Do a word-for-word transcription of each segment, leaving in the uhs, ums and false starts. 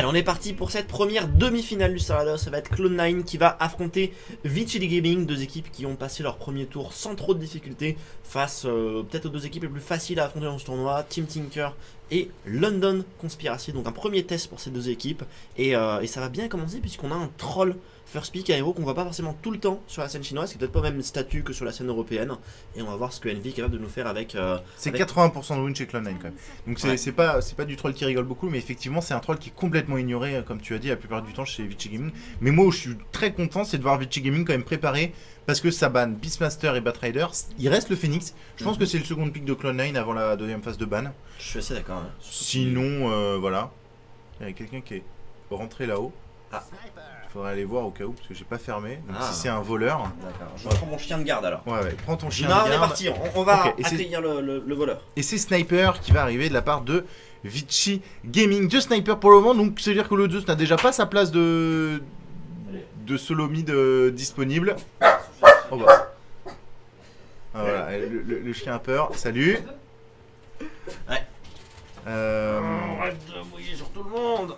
Allez, on est parti pour cette première demi-finale du Sarada. Ça va être Cloud nine qui va affronter Vici Gaming, deux équipes qui ont passé leur premier tour sans trop de difficultés face euh, peut-être aux deux équipes les plus faciles à affronter dans ce tournoi, Team Tinker et London Conspiracy. Donc un premier test pour ces deux équipes et, euh, et ça va bien commencer puisqu'on a un troll first pick, un héros qu'on voit pas forcément tout le temps sur la scène chinoise, qui est peut-être pas même statut que sur la scène européenne. Et on va voir ce que Envy est capable de nous faire avec... Euh, c'est avec... quatre-vingts pour cent de win chez Cloud nine quand même. Donc c'est ouais. pas, pas du troll qui rigole beaucoup, mais effectivement c'est un troll qui est complètement ignoré, comme tu as dit, la plupart du temps chez Vici Gaming. Mais moi où je suis très content, c'est de voir Vici Gaming quand même préparé, parce que ça banne Beastmaster et Batrider. Il reste le Phoenix. Je pense mm-hmm. que c'est le second pick de Cloud nine avant la deuxième phase de ban. Je suis assez d'accord. Hein. Sinon, euh, voilà. Il y a quelqu'un qui est rentré là-haut. Ah. Il faudrait aller voir au cas où, parce que j'ai pas fermé. Donc ah. si c'est un voleur. D'accord. Je ouais. prends mon chien de garde alors. Ouais, ouais. Prends ton chien Gina, de garde. on est parti. On, on va okay. accueillir le, le, le voleur. Et c'est Sniper qui va arriver de la part de Vici Gaming. Deux snipers pour le moment. Donc c'est à dire que le Zeus n'a déjà pas sa place de de solo mid euh, disponible. Oh bah. Ah, voilà. Le, le, le chien a peur. Salut. Ouais. Euh... Oh, arrête de mouiller sur tout le monde.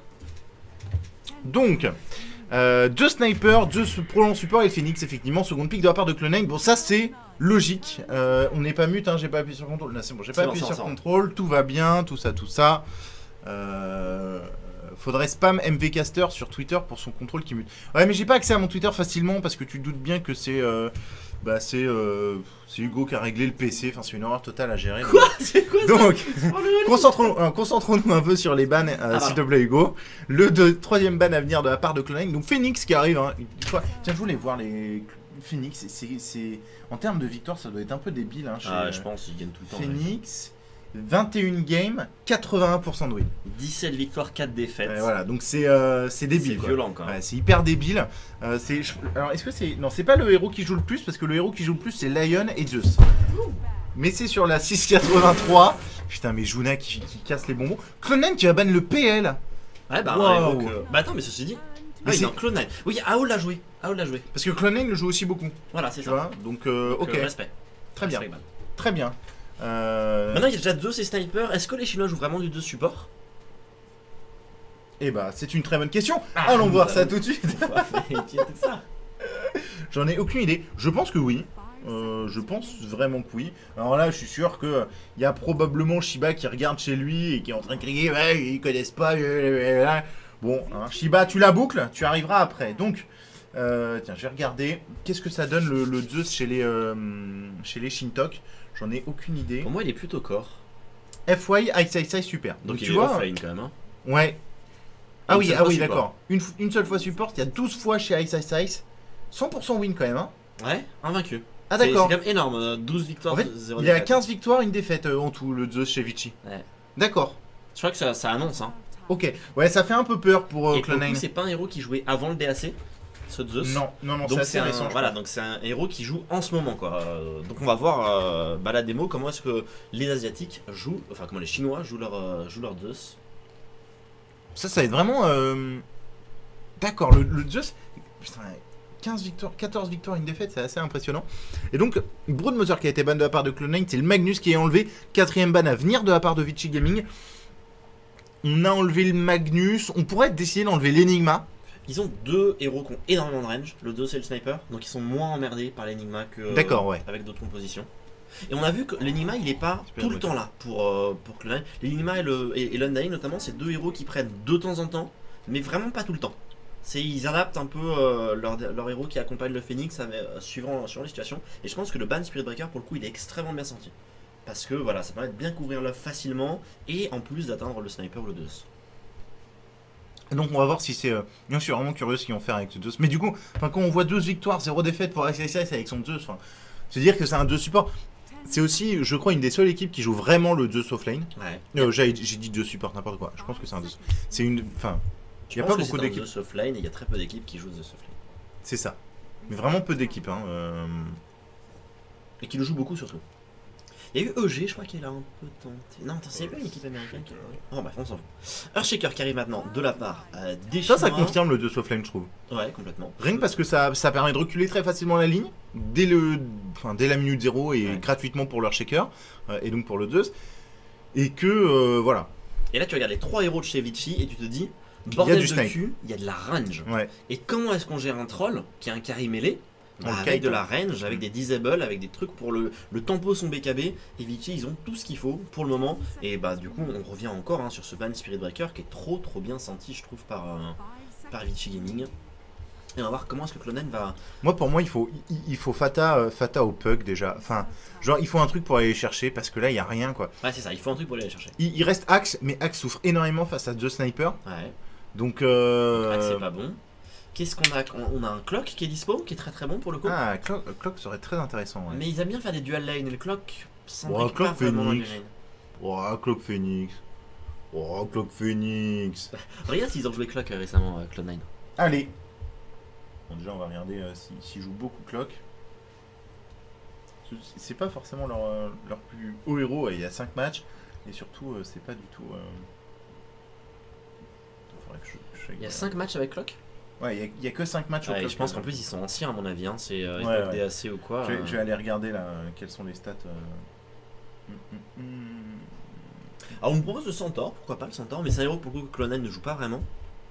Donc, euh, deux snipers, deux prolongs support et Phoenix, effectivement, second pick de la part de Cloud nine. Bon, ça c'est logique. Euh, on n'est pas mute, hein, j'ai pas appuyé sur contrôle. Là, c'est bon, j'ai pas appuyé bon, sur contrôle. Tout va bien, tout ça, tout ça. Euh, faudrait spam M V Caster sur Twitter pour son contrôle qui mute. Ouais, mais j'ai pas accès à mon Twitter facilement parce que tu doutes bien que c'est. Euh, Bah c'est euh, Hugo qui a réglé le P C, enfin c'est une horreur totale à gérer. Quoi? C'est quoi ça? Donc, concentrons-nous euh, concentrons un peu sur les bans, euh, ah, s'il te plaît Hugo. Le de, troisième ban à venir de la part de Cloud nine, donc Phoenix qui arrive. Hein. Tiens, je voulais voir les Phoenix, c'est en termes de victoire ça doit être un peu débile. Hein, chez, ah je pense qu'ils gagnent tout le temps. Phoenix, vingt et un games, quatre-vingt-un pour cent de win. dix-sept victoires, quatre défaites. Euh, voilà, donc c'est euh, débile. C'est violent quand même. Ouais, c'est hyper débile. Euh, alors est-ce que c'est... Non, c'est pas le héros qui joue le plus, parce que le héros qui joue le plus c'est Lion et Zeus. Mais c'est sur la six quatre-vingt-trois. Putain, mais Juna qui, qui casse les bonbons. Cloud nine qui va ban le P L. Ouais, bah, wow. donc, euh... bah attends, mais ceci dit... Ah oui, non, Cloud nine. Oui, A O l'a joué. A O l'a joué. Parce que Cloud nine le joue aussi beaucoup. Voilà, c'est ça. Vois donc, euh, donc ok. Euh, respect. Très respect, bien. Man. Très bien. Euh... Maintenant, il y a déjà deux ces snipers. Est-ce que les Chinois jouent vraiment du deux support? Eh bah, c'est une très bonne question. Ah, allons voir ça tout de suite. ça. J'en ai aucune idée. Je pense que oui. Euh, je pense vraiment que oui. Alors là, je suis sûr que il y a probablement Shiba qui regarde chez lui et qui est en train de crier ouais, ils connaissent pas. Bon, hein, Shiba, tu la boucles, tu arriveras après. Donc, euh, tiens, je vais regarder. Qu'est-ce que ça donne le, le Zeus chez les euh, chez les Shintok? J'en ai aucune idée. Pour moi, il est plutôt corps. F Y, Ice Ice Ice, super. Donc, Donc il tu est vois. offline quand même. Hein. Ouais. Ah une oui, ah oui, support. d'accord. Une, une seule fois support, il y a douze fois chez Ice Ice Ice. cent pour cent win quand même, hein. Ouais, invaincu. Ah d'accord. C'est quand même énorme, douze victoires, en fait, zéro il défaite. a quinze victoires, une défaite euh, en tout, le Zeus chez Vici. Ouais. D'accord. Je crois que ça, ça annonce, hein. Ok, ouais, ça fait un peu peur pour euh, Cloud nine. c'est pas un héros qui jouait avant le D A C, ce Zeus. Non, non, non, c'est assez un, récent. Voilà, donc c'est un héros qui joue en ce moment, quoi. Euh, donc on va voir euh, bah, la démo, comment est-ce que les Asiatiques jouent, enfin comment les Chinois jouent leur, euh, jouent leur Zeus. Ça, ça va être vraiment... Euh... D'accord, le, le Zeus... Putain, quinze victoires, quatorze victoires, une défaite, c'est assez impressionnant. Et donc, Broodmother qui a été ban de la part de Cloud nine, c'est le Magnus qui est enlevé. Quatrième ban à venir de la part de Vici Gaming. On a enlevé le Magnus, on pourrait décider d'enlever l'Enigma. Ils ont deux héros qui ont énormément de range, le Zeus et le Sniper, donc ils sont moins emmerdés par l'Enigma que D'accord, ouais. avec d'autres compositions. Et on a vu que l'Enigma il est pas tout le temps là pour, euh, pour Cloud nine. L'Enigma et, le, et, et l'Undying notamment, c'est deux héros qui prennent de temps en temps, mais vraiment pas tout le temps. Ils adaptent un peu euh, leur, leur héros qui accompagne le Phoenix avec, euh, suivant, suivant les situations. Et je pense que le ban Spirit Breaker pour le coup il est extrêmement bien senti. Parce que voilà, ça permet de bien couvrir l'œuf facilement et en plus d'atteindre le Sniper ou le Zeus. Donc on va voir si c'est... Euh... Bien sûr, vraiment curieux ce qu'ils vont faire avec ce Zeus. Mais du coup, quand on voit deux victoires, zéro défaite pour Ice Ice Ice avec son Zeus, c'est dire que c'est un Zeus support. C'est aussi, je crois, une des seules équipes qui joue vraiment le Zeus offlane. Ouais. Euh, J'ai dit Zeus support, n'importe quoi. Je pense que c'est un Zeus. C'est une... Enfin... Il n'y a pas beaucoup d'équipes. Zeus offline et il y a très peu d'équipes qui jouent Zeus offline. C'est ça. Mais vraiment peu d'équipes. Hein, euh... Et qui le jouent beaucoup surtout. Il y a eu E G, je crois qu'elle a un peu tenté. Non, c'est pas une équipe américaine qui a... Oh bref, on s'en fout. Earthshaker qui arrive maintenant de la part euh, des Ça, Chinois. ça confirme le Zeus offline, je trouve. Ouais, complètement. Rien que parce que ça, ça permet de reculer très facilement la ligne, dès, le, enfin, dès la minute zéro et ouais. gratuitement pour l'Earthshaker, euh, et donc pour le Zeus. Et que, euh, voilà. Et là, tu regardes les trois héros de chez Vici et tu te dis, bordel du de snipe. cul, il y a de la range. Ouais. Et comment est-ce qu'on gère un troll qui a un carry mêlé On le avec kite, de hein. la range, avec des disable, avec des trucs pour le, le tempo son B K B. Et Vici, ils ont tout ce qu'il faut pour le moment. Et bah du coup, on revient encore hein, sur ce ban Spirit Breaker qui est trop trop bien senti, je trouve, par, euh, par Vici Gaming. Et on va voir comment est-ce que Cloud nine va... Moi, pour moi, il faut, il, il faut Fata, euh, Fata au Pug déjà. Enfin, genre, il faut un truc pour aller les chercher parce que là, il n'y a rien quoi. Ouais, c'est ça, il faut un truc pour aller les chercher. Il, il reste Axe, mais Axe souffre énormément face à deux snipers. Ouais, Donc, euh... ah, c'est pas bon. Qu'est-ce qu'on a? On a un Clock qui est dispo, qui est très très bon pour le coup. Ah, Clock, Clock serait très intéressant. Ouais. Mais ils aiment bien faire des dual lane et le Clock sans Oh, Clock pas vraiment dans les Phoenix. lanes. Oh, Clock Phoenix. Oh, Clock Phoenix. Regarde s'ils ont joué Clock euh, récemment, euh, Cloud nine. Allez. Bon, déjà, on va regarder euh, s'ils si, si jouent beaucoup Clock. C'est pas forcément leur, euh, leur plus haut héros. Il y a cinq matchs. Et surtout, euh, c'est pas du tout. Euh... Faudrait que je, je Il y a cinq matchs avec Clock. Ouais, il n'y a, a que cinq matchs au Ouais, Clock. je pense qu'en plus ils sont anciens à mon avis, hein. C'est euh, Ouais, ouais. D A C ou quoi. Je vais, euh. je vais aller regarder là, quelles sont les stats. Euh... Hum, hum, hum. Alors on me propose le Centaure, pourquoi pas le Centaure, mais c'est un héros pour le coup que Cloud nine ne joue pas vraiment.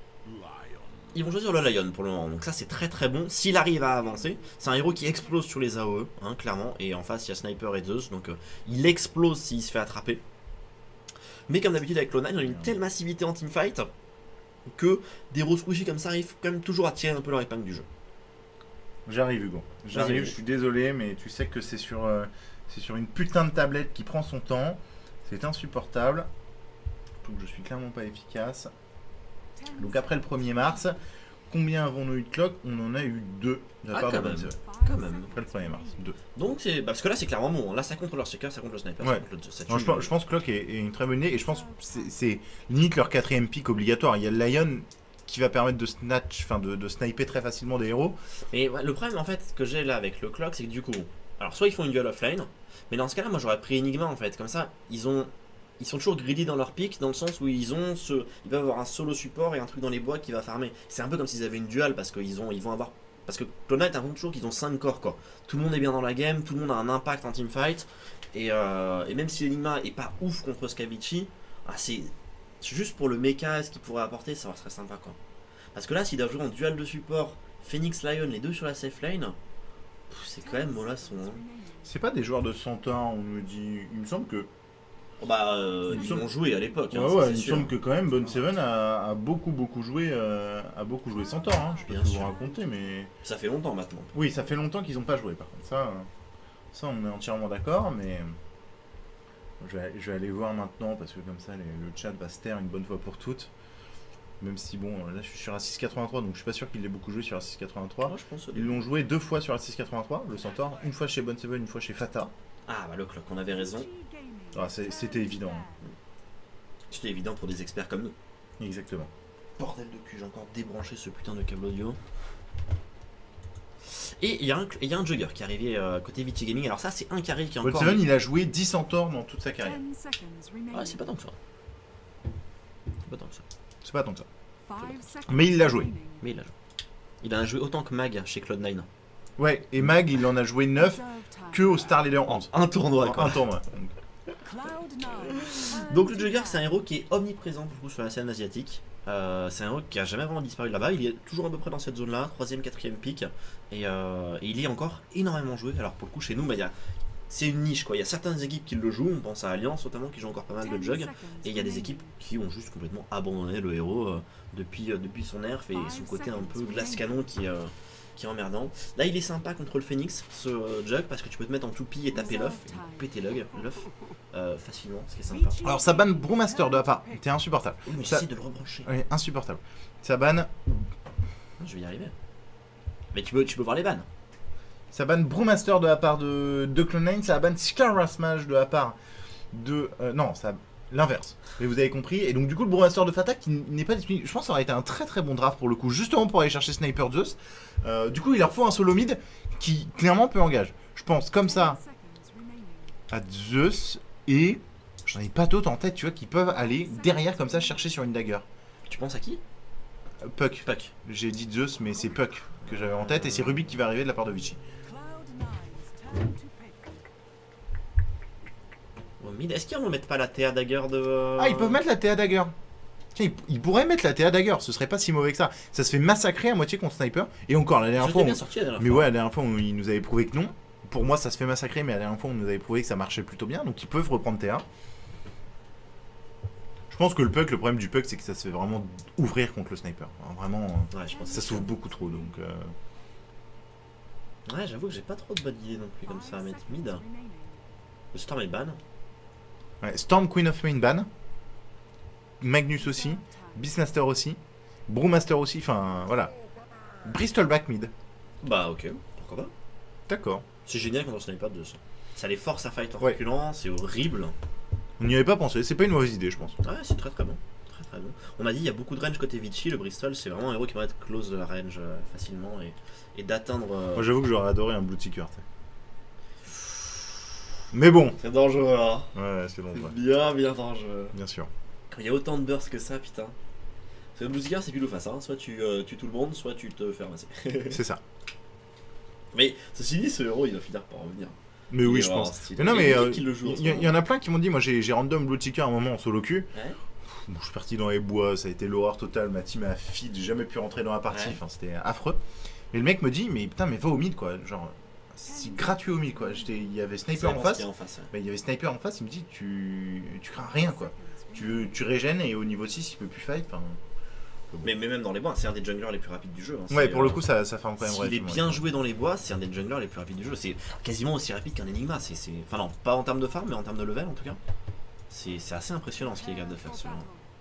Ils vont choisir le Lion pour le moment, donc ça c'est très très bon. S'il arrive à avancer, c'est un héros qui explose sur les A O E, hein, clairement, et en face il y a Sniper et Zeus, donc euh, il explose s'il se fait attraper. Mais comme d'habitude avec Cloud nine, on a une telle massivité en teamfight que des héros squishy comme ça arrivent quand même toujours à tirer un peu leur épingle du jeu. J'arrive Hugo, j'arrive, je suis désolé, mais tu sais que c'est sur, euh, c'est sur une putain de tablette qui prend son temps, c'est insupportable, donc je suis clairement pas efficace. Donc après le premier mars, combien avons-nous eu de clock? On en a eu deux de la Ah, part de quand même. Bonne. Quand même. Après le premier mars, deux. Donc c'est. Bah, parce que là c'est clairement bon, là ça contre leur checker, ça contre le sniper, ça Ouais. contre le ça Non, tue, je, pense, je pense que Clock est, est une très bonne idée et je pense que c'est- c'est limite leur quatrième pick obligatoire. Il y a le Lion qui va permettre de snatch, enfin de, de sniper très facilement des héros. Mais ouais, le problème en fait que j'ai là avec le Clock, c'est que du coup, alors soit ils font une duel offline, mais dans ce cas-là, moi j'aurais pris Enigma en fait. Comme ça, ils ont, ils sont toujours greedy dans leur pick, dans le sens où ils ont ce, ils peuvent avoir un solo support et un truc dans les bois qui va farmer. C'est un peu comme s'ils avaient une duel parce qu'ils ont, ils vont avoir, parce que Cloud nine t'as toujours qu'ils ont cinq corps quoi. Tout le monde est bien dans la game, tout le monde a un impact en teamfight et, euh, et même si Enigma est pas ouf contre Scavici, ah, c'est juste pour le mecha, ce qu'il pourrait apporter, ça serait sympa quoi. Parce que là, s'ils doivent jouer en duel de support, Phoenix Lion, les deux sur la safe lane, c'est quand même mollasson. Hein. C'est pas des joueurs de cent ans, on me dit. Il me semble que. Oh bah, euh, Il me ils semble- ont joué à l'époque. Ouais, Hein, ça, ouais, c'est il me sûr. semble que quand même Bone Seven a, a beaucoup beaucoup joué euh, a beaucoup joué Centaure, hein. Je peux Bien tout vous sûr. raconter, mais. Ça fait longtemps maintenant. Oui, ça fait longtemps qu'ils n'ont pas joué par contre. Ça, euh, ça on est entièrement d'accord, mais. Je vais, je vais aller voir maintenant parce que comme ça les- le chat va se taire une bonne fois pour toutes. Même si bon, là je suis sur A six quatre-vingt-trois donc je suis pas sûr qu'il ait beaucoup joué sur A six quatre-vingt-trois. Moi, je pense au Ils début. l'ont joué deux fois sur A six quatre-vingt-trois, le Centaure, une fois chez Bone Seven, une fois chez Fata. Ah bah le clock, on avait raison. Ah, c'est- C'était évident, C'était évident pour des experts comme nous. exactement. Bordel de cul, j'ai encore débranché ce putain de câble audio. Et il y, a un- il y a un jugger qui est arrivé euh, côté Vici Gaming. Alors ça, c'est un carré qui est Bone encore... Seven, il a joué dix Centaures dans toute sa carrière. Ah, c'est pas tant que ça. C'est pas tant que ça. C'est pas tant que ça. Mais il l'a joué. Mais il a joué. Il en a joué autant que Mag chez Cloud nine. Ouais, et Mag, il en a joué neuf que au Star Leader onze. Un tournoi, quoi. Un tournoi. Donc le Jugger, c'est un héros qui est omniprésent pour le coup sur la scène asiatique. Euh, c'est un héros qui a jamais vraiment disparu là-bas. Il est toujours à peu près dans cette zone-là, troisième, quatrième pick. Et, euh, et il est encore énormément joué. Alors pour le coup, chez nous, bah, il y a... c'est une niche quoi. Il y a certaines équipes qui le jouent. On pense à Alliance notamment qui joue encore pas mal de Jug. Et il y a des équipes qui ont juste complètement abandonné le héros euh, depuis, euh, depuis son nerf et son côté un peu glace canon qui, euh, qui est emmerdant. Là, il est sympa contre le Phoenix, ce euh, Jug, parce que tu peux te mettre en toupie et taper l'œuf, et péter l'œuf l'œuf, euh, facilement, ce qui est sympa. Alors ça banne Brewmaster de la part. T'es insupportable. Oui, mais Ça- j'essaie de le rebrancher. Oui, insupportable. Ça banne, Je vais y arriver. Mais tu peux, tu peux voir les bannes. ça banne Brewmaster de la part de, de Cloud nine, ça banne Scar Smash de la part de... euh, non, ça... L'inverse. Mais vous avez compris. Et donc du coup le Brewmaster de Fata qui n'est pas disponible. Je pense que ça aurait été un très très bon draft pour le coup. Justement pour aller chercher Sniper Zeus. Euh, du coup il leur faut un solo mid qui clairement peut engager. Je pense comme ça à Zeus et... J'en ai pas d'autres en tête tu vois qui peuvent aller derrière comme ça chercher sur une dagger. Tu penses à qui? Euh, Puck. Puck. J'ai dit Zeus mais c'est Puck que j'avais en tête et c'est Rubik qui va arriver de la part de Vichy. Au mid. Est-ce qu'ils ne mettent pas la T A dagger de. euh, Ah ils peuvent mettre la T A dagger. Tiens, il, il pourrait mettre la T A Dagger, ce serait pas si mauvais que ça. Ça se fait massacrer à moitié contre Sniper. Et encore, la dernière fois. Bien On... sorti, la dernière mais fois. ouais, la dernière fois, on... il nous avait prouvé que non. Pour moi, ça se fait massacrer, mais la dernière fois, on nous avait prouvé que ça marchait plutôt bien. Donc, ils peuvent reprendre T A. Je pense que le puck, le problème du puck, c'est que ça se fait vraiment ouvrir contre le Sniper. Enfin, vraiment, ouais, je pense ça s'ouvre beaucoup trop. Donc. Euh... Ouais, j'avoue que j'ai pas trop de bonnes idées non plus comme ça à mettre mid. Le Storm est ban. Ouais, Storm, Queen of Main ban. Magnus aussi. Beastmaster aussi. Brewmaster aussi. Enfin, voilà. Bristol back mid. Bah, ok, pourquoi pas. D'accord. C'est génial quand on sniper de ça. Ça les force à fight en ouais. reculant, c'est horrible. On n'y avait pas pensé, c'est pas une mauvaise idée, je pense. Ouais, c'est très très bon. Très très bon. On a dit il y a beaucoup de range côté Vichy. Le Bristol, c'est vraiment un héros qui va être close de la range euh, facilement et, et d'atteindre. Euh... Moi, j'avoue que j'aurais adoré un Blue Seeker. Mais bon. C'est dangereux, hein. Ouais, c'est dangereux. Bien, bien dangereux. Bien sûr. Quand il y a autant de burst que ça, putain. C'est le Blue Seeker, c'est pile ou face. Hein. Soit tu euh, tues tout le monde, soit tu te fais ramasser. C'est ça. Mais ceci dit, ce héros, il va finir par revenir. Mais oui, je pense. Mais non, mais il euh, y, y en a plein qui m'ont dit, moi j'ai random Blue Seeker à un moment en solo queue. Ouais. Bon, je suis parti dans les bois, ça a été l'horreur totale, ma team a feed, j'ai jamais pu rentrer dans la partie, ouais. Enfin c'était affreux. Mais le mec me dit, mais putain, mais va au mid quoi, genre, c'est gratuit au mid quoi. Il y avait Sniper en face, il face, ouais. y avait Sniper en face, il me dit, tu, tu crains rien quoi. Tu, tu régènes et au niveau six, il peut plus fight. Enfin. Mais, mais même dans les bois, c'est un des junglers les plus rapides du jeu. Hein. Ouais, pour euh, le coup, ça, ça fait quand même S'il est bien joué dans les bois, c'est un des junglers les plus rapides du jeu. C'est quasiment aussi rapide qu'un Enigma. C'est, enfin, non, pas en termes de farm, mais en termes de level en tout cas. C'est assez impressionnant ce qu'il est capable de faire ce genre.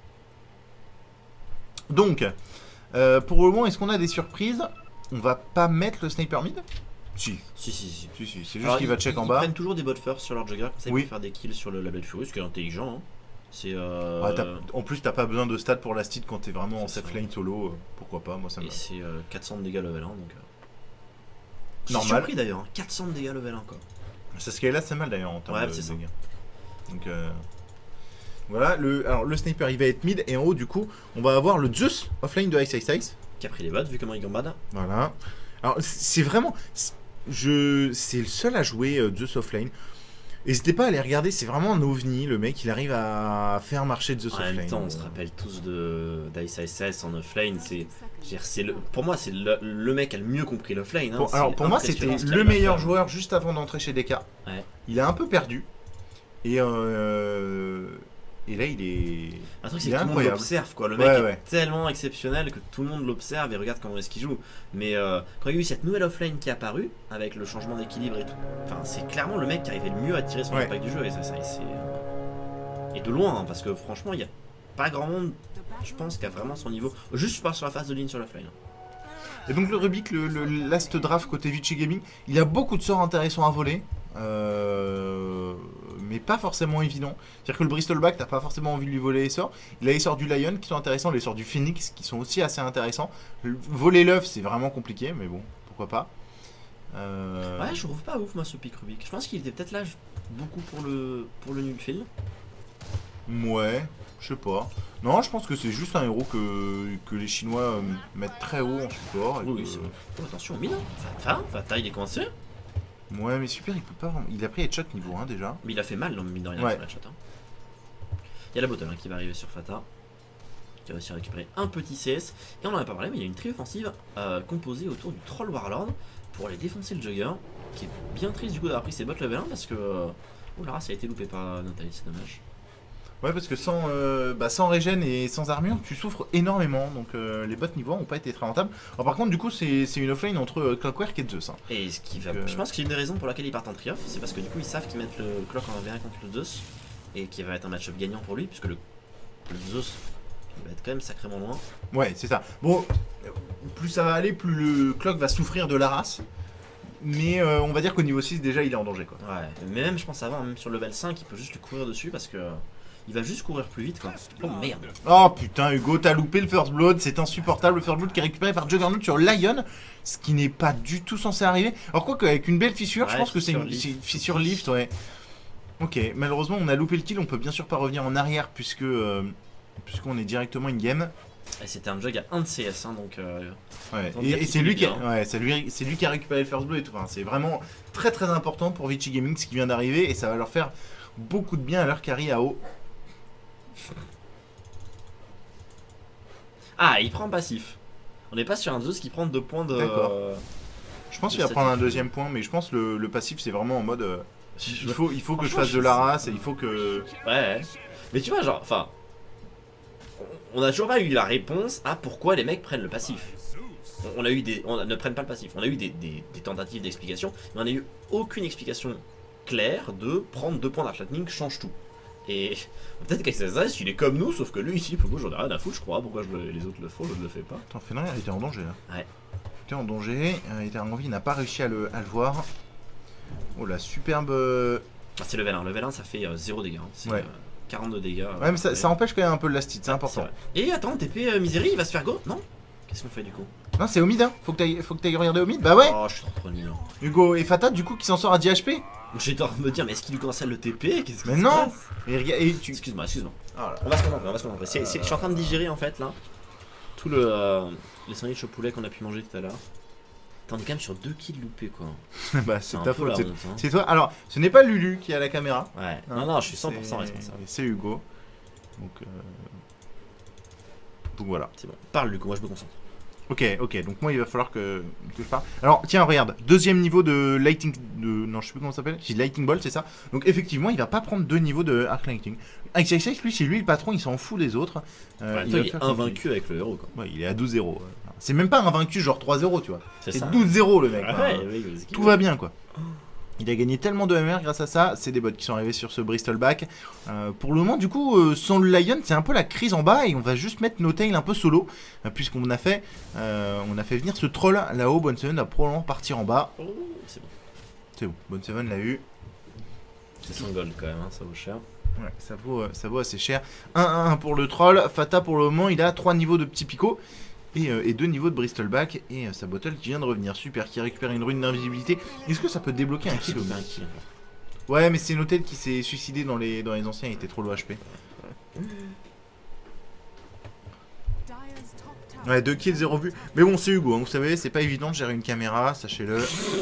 Donc, euh, pour le moment, est-ce qu'on a des surprises? On va pas mettre le sniper mid? Si. Si, si, si. si, si. C'est juste qu'il va check ils, en bas. Ils prennent toujours des bots first sur leur jungler, comme ça ils oui. peuvent faire des kills sur le label Fury, ce qui est intelligent. Hein. C'est euh... ouais, en plus, t'as pas besoin de stats pour la stit quand t'es vraiment en safe lane solo. Euh, pourquoi pas, moi ça me. Et c'est euh, quatre cents de dégâts level un donc. Euh... Normal. Surpris d'ailleurs, hein. quatre cents de dégâts level un quoi. Ça ce qui est là, c'est mal d'ailleurs en termes ouais, de dégâts. Donc euh... voilà, le, alors, le sniper il va être mid et en haut du coup, on va avoir le Zeus offlane de Ice Ice Ice. Qui a pris les bots vu comment il gambade. Voilà. Alors c'est vraiment. Je... C'est le seul à jouer euh, Zeus offlane. N'hésitez pas à aller regarder, c'est vraiment un ovni, le mec, il arrive à faire marcher Zeus offlane. En même temps, on se rappelle tous de d'Ice Ice Ice en offlane, c'est le, pour moi c'est le, le mec qui a le mieux compris l'offlane. Hein, bon, alors pour moi c'était le meilleur joueur juste avant d'entrer chez D K. Ouais. Il a un peu perdu. Et euh... Et là, il est. Un truc, c'est que tout le monde l'observe, quoi. Le mec ouais, est ouais. tellement exceptionnel que tout le monde l'observe et regarde comment est-ce qu'il joue. Mais euh, quand il y a eu cette nouvelle offlane qui est apparue, avec le changement d'équilibre et tout, enfin, c'est clairement le mec qui arrivait le mieux à tirer son ouais. impact du jeu. Et ça, ça c'est. Et de loin, hein, parce que franchement, il n'y a pas grand monde, je pense, qui a vraiment son niveau. Juste pas sur la phase de ligne sur l'offlane. Et donc, le Rubik, le, le last draft côté Vichy Gaming, il y a beaucoup de sorts intéressants à voler. Euh, mais pas forcément évident. C'est-à-dire que le Bristol Back, t'as pas forcément envie de lui voler les sorts. Il a les sorts du Lion qui sont intéressants, les sorts du Phoenix qui sont aussi assez intéressants. Voler l'œuf, c'est vraiment compliqué, mais bon, pourquoi pas. Euh... Ouais, je trouve pas ouf moi ce pic Rubik. Je pense qu'il était peut-être là beaucoup pour le pour le nul field. Ouais, je sais pas. Non, je pense que c'est juste un héros que, que les Chinois mettent très haut en support. Oui, que... oui c'est vrai. Oh, attention, mine. Fata, Fata, il est coincé. Ouais, mais super, il peut pas. Il a pris headshot niveau un déjà. Mais il a fait mal, non, mine de rien, ouais. sur headshot. Hein. Il y a la bottom hein, qui va arriver sur Fata. Qui va aussi récupérer un petit C S. Et on en a pas parlé, mais il y a une tri offensive euh, composée autour du Troll Warlord pour aller défoncer le Jugger. Qui est bien triste du coup d'avoir pris ses bots level un parce que. Euh... Oh là, ça a été loupé par Nathalie, c'est dommage. Ouais, parce que sans, euh, bah, sans régène et sans armure, tu souffres énormément. Donc euh, les bots niveau un n'ont pas été très rentables. Alors par contre, du coup, c'est une offlane entre euh, Clockwork et Zeus. Hein. Et ce qui va, donc, je pense que c'est une des raisons pour laquelle ils partent en triomphe, c'est parce que du coup, ils savent qu'ils mettent le Clock en un v un contre le Zeus. Et qui va être un match-up gagnant pour lui, puisque le, le Zeus il va être quand même sacrément loin. Ouais, c'est ça. Bon, plus ça va aller, plus le Clock va souffrir de la race. Mais euh, on va dire qu'au niveau six, déjà, il est en danger. Quoi. Ouais, mais même, je pense avant, même sur le level cinq, il peut juste lui courir dessus parce que. Il va juste courir plus vite quoi. Oh merde. Oh putain Hugo, t'as loupé le First Blood, c'est insupportable. Le First Blood qui est récupéré par Juggernaut sur Lion, ce qui n'est pas du tout censé arriver. Alors quoi qu'avec une belle fissure, ouais, je pense que c'est une, une fissure lift, ouais. Ok, malheureusement on a loupé le kill, on peut bien sûr pas revenir en arrière puisque euh, puisqu'on est directement in-game. Et c'était un jug à un de C S hein, donc... Euh, ouais, et, et c'est lui, qui a, ouais, lui, lui qui a récupéré le First Blood et tout. Enfin, c'est vraiment très très important pour Vichy Gaming ce qui vient d'arriver et ça va leur faire beaucoup de bien à leur carry à haut. Ah, il prend passif. On n'est pas sur un Zeus qui prend deux points de... D'accord. Euh, je pense qu'il va prendre un deuxième point, mais je pense que le, le passif c'est vraiment en mode... Euh, il faut, il faut que je fasse de la race et il faut que... Ouais. Mais tu vois, genre, enfin... On a toujours pas eu la réponse à pourquoi les mecs prennent le passif. On a eu des... On ne prennent pas le passif. On a eu des, des, des tentatives d'explication, mais on n'a eu aucune explication claire de prendre deux points d'Arch Lightning change tout. Et peut-être qu'avec S S, il est comme nous, sauf que lui ici, moi j'en ai rien à foutre, je crois. Pourquoi je le, les autres le font, je ne le fais pas. Attends, Fenrir, il était en danger là. Ouais. Il était en danger, euh, il était en envie, il n'a pas réussi à le, à le voir. Oh la superbe. Ah, c'est level un. Level un, ça fait euh, zéro dégâts. Hein. C'est ouais. euh, quarante-deux dégâts. Euh, ouais, mais ça, ça empêche quand même un peu le last hit, c'est ouais, important. Et attends, T P euh, Misery, il va se faire go? Non? Qu'est-ce qu'on fait du coup? Non, c'est au mid, hein. Faut que t'ailles, faut que t'ailles regarder au mid. Bah ouais. Oh, je suis trop trop nul. Hugo et Fata, du coup, qui s'en sort à dix H P. J'étais en train de me dire, mais est-ce qu'il lui commence à le T P? Qu'est-ce que Mais non. Et, et tu... Excuse-moi, excuse-moi. Oh là. On va se concentrer, on va se concentrer. C'est, c'est, je suis en train de digérer en fait là. Tout le. Euh, les sandwichs au poulet qu'on a pu manger tout à l'heure. T'en es quand même sur deux kills loupés quoi. Bah c'est ta faute, c'est, honte, hein. c'est toi. Alors, ce n'est pas Lulu qui a la caméra. Ouais. Hein, non, non, je suis cent pour cent c'est... responsable. C'est Hugo. Donc, euh... donc voilà. C'est bon. Parle Luc, moi je me concentre. Ok, ok, donc moi il va falloir que, que je parle. Alors tiens, regarde, deuxième niveau de Lighting. De... Non, je sais plus comment ça s'appelle. C'est Lighting Bolt, c'est ça. Donc effectivement, il va pas prendre deux niveaux de Arc Lightning. X X X, lui, c'est lui le patron, il s'en fout des autres. Euh, ouais, il, toi, il est invaincu avec le héros quoi. Ouais, il est à douze zéro. C'est même pas invaincu genre trois zéro, tu vois. C'est, c'est douze zéro le mec. Ah, hein. ouais, ouais, tout va bien quoi. Il a gagné tellement de M R grâce à ça. C'est des bots qui sont arrivés sur ce Bristol Back. Euh, pour le moment, du coup, euh, sans le Lion, c'est un peu la crise en bas. Et on va juste mettre No Tail un peu solo. Euh, Puisqu'on a fait euh, on a fait venir ce troll là-haut. Bonne Seven va probablement partir en bas. Oh, c'est bon. C'est bon. Bonne Seven l'a eu. C'est cent gold quand même, hein, ça vaut cher. Ouais, ça vaut, euh, ça vaut assez cher. un un un pour le troll. Fata, pour le moment, il a trois niveaux de petits picots. Et, euh, et deux niveaux de Bristol Back. Et euh, sa bottle qui vient de revenir. Super, qui récupère une rune d'invisibilité. Est-ce que ça peut débloquer un kill ou pas? Ouais, mais c'est Notel qui s'est suicidé dans les, dans les anciens, il était trop low H P. Ouais, deux kills, zéro vue. Mais bon, c'est Hugo, hein, vous savez, c'est pas évident de gérer une caméra, sachez-le.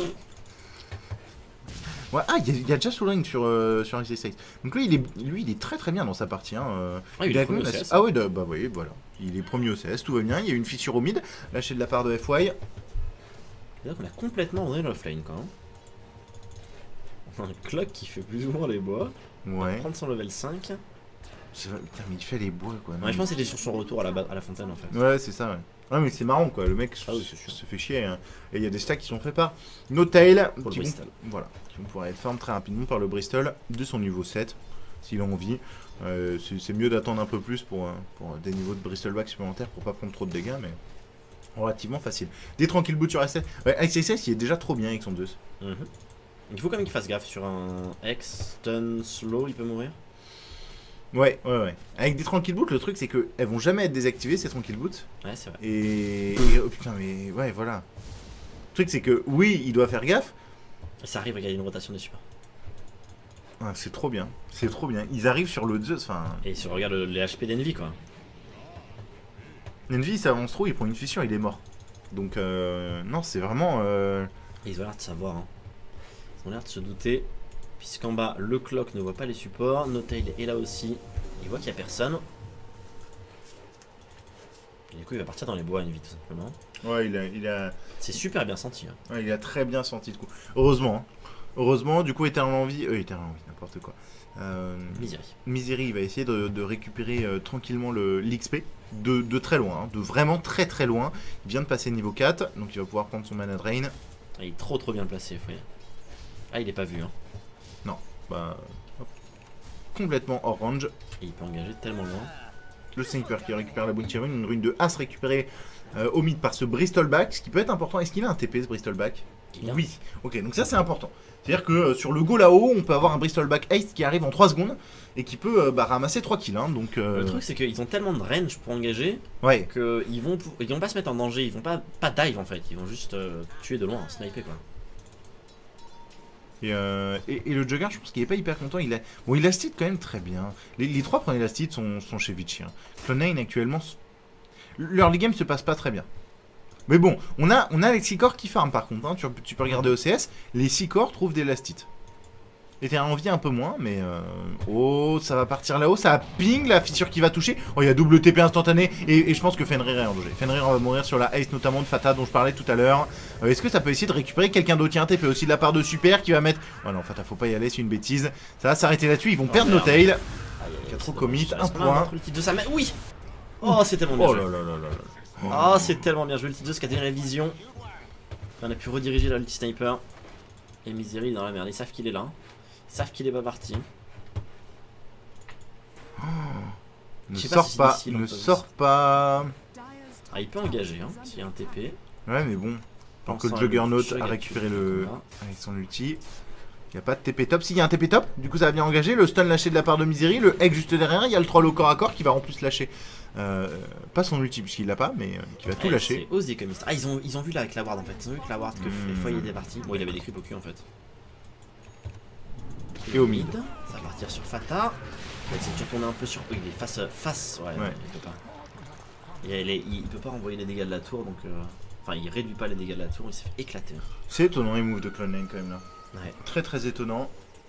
Ouais, ah, il y, y a déjà Soulring sur, euh, sur X X X. Donc lui il, est, lui, il est très très bien dans sa partie. Hein. Ah, il, il est premier au C S. Ah ouais, bah, bah oui, voilà. Il est premier au C S, tout va bien. Il y a une fissure au mid, lâchée de la part de F Y. C'est-à-dire qu'on a complètement abandonné l'offlane quand même. On a un clock qui fait plus ou moins les bois. Ouais. On va prendre son level cinq. Putain, mais il fait les bois quoi. Ouais, je pense que c'était sur son retour à la, à la fontaine en fait. Ouais, c'est ça, ouais. Ouais, mais c'est marrant quoi, le mec ah, oui, se, se fait chier. Hein. Et il y a des stacks qui sont faits par No Tail. Pour qui le vont, Bristol. Voilà, qui vont pouvoir être farm très rapidement par le Bristol de son niveau sept, s'il a envie. Euh, c'est, c'est mieux d'attendre un peu plus pour, pour des niveaux de Bristol Back supplémentaires pour pas prendre trop de dégâts, mais relativement facile. Des tranquilles boots sur S S. Ouais, X S S il est déjà trop bien avec son deux. Mm-hmm. Il faut quand même qu'il fasse gaffe sur un X, stun, slow, il peut mourir. Ouais, ouais, ouais. Avec des tranquilles boots, le truc c'est que elles vont jamais être désactivées ces tranquilles boots. Ouais, c'est vrai. Et... et oh putain, mais ouais, voilà. Le truc c'est que oui, il doit faire gaffe. Et ça arrive, il y a une rotation des supports. Ah, c'est trop bien, c'est trop bien. Ils arrivent sur le Zeus, enfin. Et si on regarde le, les H P d'Envy quoi. Envy, ça avance trop, il prend une fissure, il est mort. Donc, euh, non, c'est vraiment. Euh... Et ils ont l'air de savoir, hein. Ils ont l'air de se douter. Puisqu'en bas, le clock ne voit pas les supports. No Tail est là aussi. Il voit qu'il n'y a personne. Et du coup, il va partir dans les bois Envy tout simplement. Ouais, il a. Il a... C'est super bien senti. Hein. Ouais, il a très bien senti le coup. Heureusement. Hein. Heureusement, du coup, Eternal Envy. Euh, Eternal Envy, n'importe quoi. Euh, Misery. Misery, il va essayer de, de récupérer euh, tranquillement le, l'X P. De, de très loin, hein, de vraiment très très loin. Il vient de passer niveau quatre, donc il va pouvoir prendre son mana drain. Ah, il est trop trop bien placé, faut dire. Ah, il est pas vu, hein. Non, bah. Hop. Complètement orange. Et il peut engager tellement loin. Le sniper qui récupère la bounty rune, une rune de As récupérée euh, au mid par ce Bristol Back, ce qui peut être important. Est-ce qu'il a un T P ce Bristol Back? Oui. Ok, donc ça c'est important. C'est-à-dire que euh, sur le go là-haut, on peut avoir un Bristol Back Ace qui arrive en trois secondes et qui peut euh, bah, ramasser trois kills. Hein, donc, euh... Le truc c'est qu'ils ont tellement de range pour engager ouais. qu'ils vont, ils vont pas se mettre en danger, ils vont pas, pas dive en fait, ils vont juste euh, tuer de loin, sniper quoi. Et, euh, et, et le Jugger, je pense qu'il est pas hyper content. Il a... Bon, il Elastite quand même très bien. Les, les trois premiers Elastite sont, sont chez Vichy. Hein. Clone nine actuellement, leur league game se passe pas très bien. Mais bon, on a, on a les six corps qui farment par contre. Hein. Tu, tu peux regarder O C S, les six corps trouvent des Elastites. Et t'as envie un peu moins, mais euh... oh, ça va partir là-haut, ça ping, la fissure qui va toucher. Oh, il y a double T P instantané, et, et je pense que Fenrir est en danger. Fenrir va mourir sur la Ace, notamment de Fata, dont je parlais tout à l'heure. Euh, Est-ce que ça peut essayer de récupérer quelqu'un d'autre? Il y a un T P aussi de la part de Super qui va mettre... Oh non, Fata, faut pas y aller, c'est une bêtise. Ça va s'arrêter là-dessus, ils vont oh, perdre nos tails. quatre commit, un point. De sa main. Oui. Oh, c'est tellement bien oh joué. là là là là là. Oh, c'est tellement bien joué. L'ulti deux qui a donné la vision. On a pu rediriger la ulti sniper. Et Misery dans la merde. Ils savent qu'il est là. Ils savent qu'il est pas parti. Oh, ne sors pas, si ne sors pas. Ah, il peut engager hein, s'il y a un T P. Ouais, mais bon. Alors que le Juggernaut a récupéré le. Avec son ulti. Il n'y a pas de T P top. S'il y a un T P top, du coup ça va bien engager. Le stun lâché de la part de Misery. Le egg juste derrière. Il y a le troll au corps à corps qui va en plus lâcher. Euh, pas son ulti puisqu'il l'a pas, mais euh, qui va ouais, tout lâcher. C'est osé comme il... Ah, ils ont, ils ont vu là avec la ward en fait. Ils ont vu que la ward, que mmh. les fois il était parti. Bon, il avait des creeps au cul en fait. Et au mid. Ça va partir sur Fata. Il va essayer de tourner un peu sur. Il est face. face. Ouais, ouais. Il peut pas. Il, est, il, il peut pas envoyer les dégâts de la tour donc. Euh... Enfin, il réduit pas les dégâts de la tour, il s'est fait éclater. C'est étonnant les moves de Clone Nine quand même là. Ouais. Très très étonnant.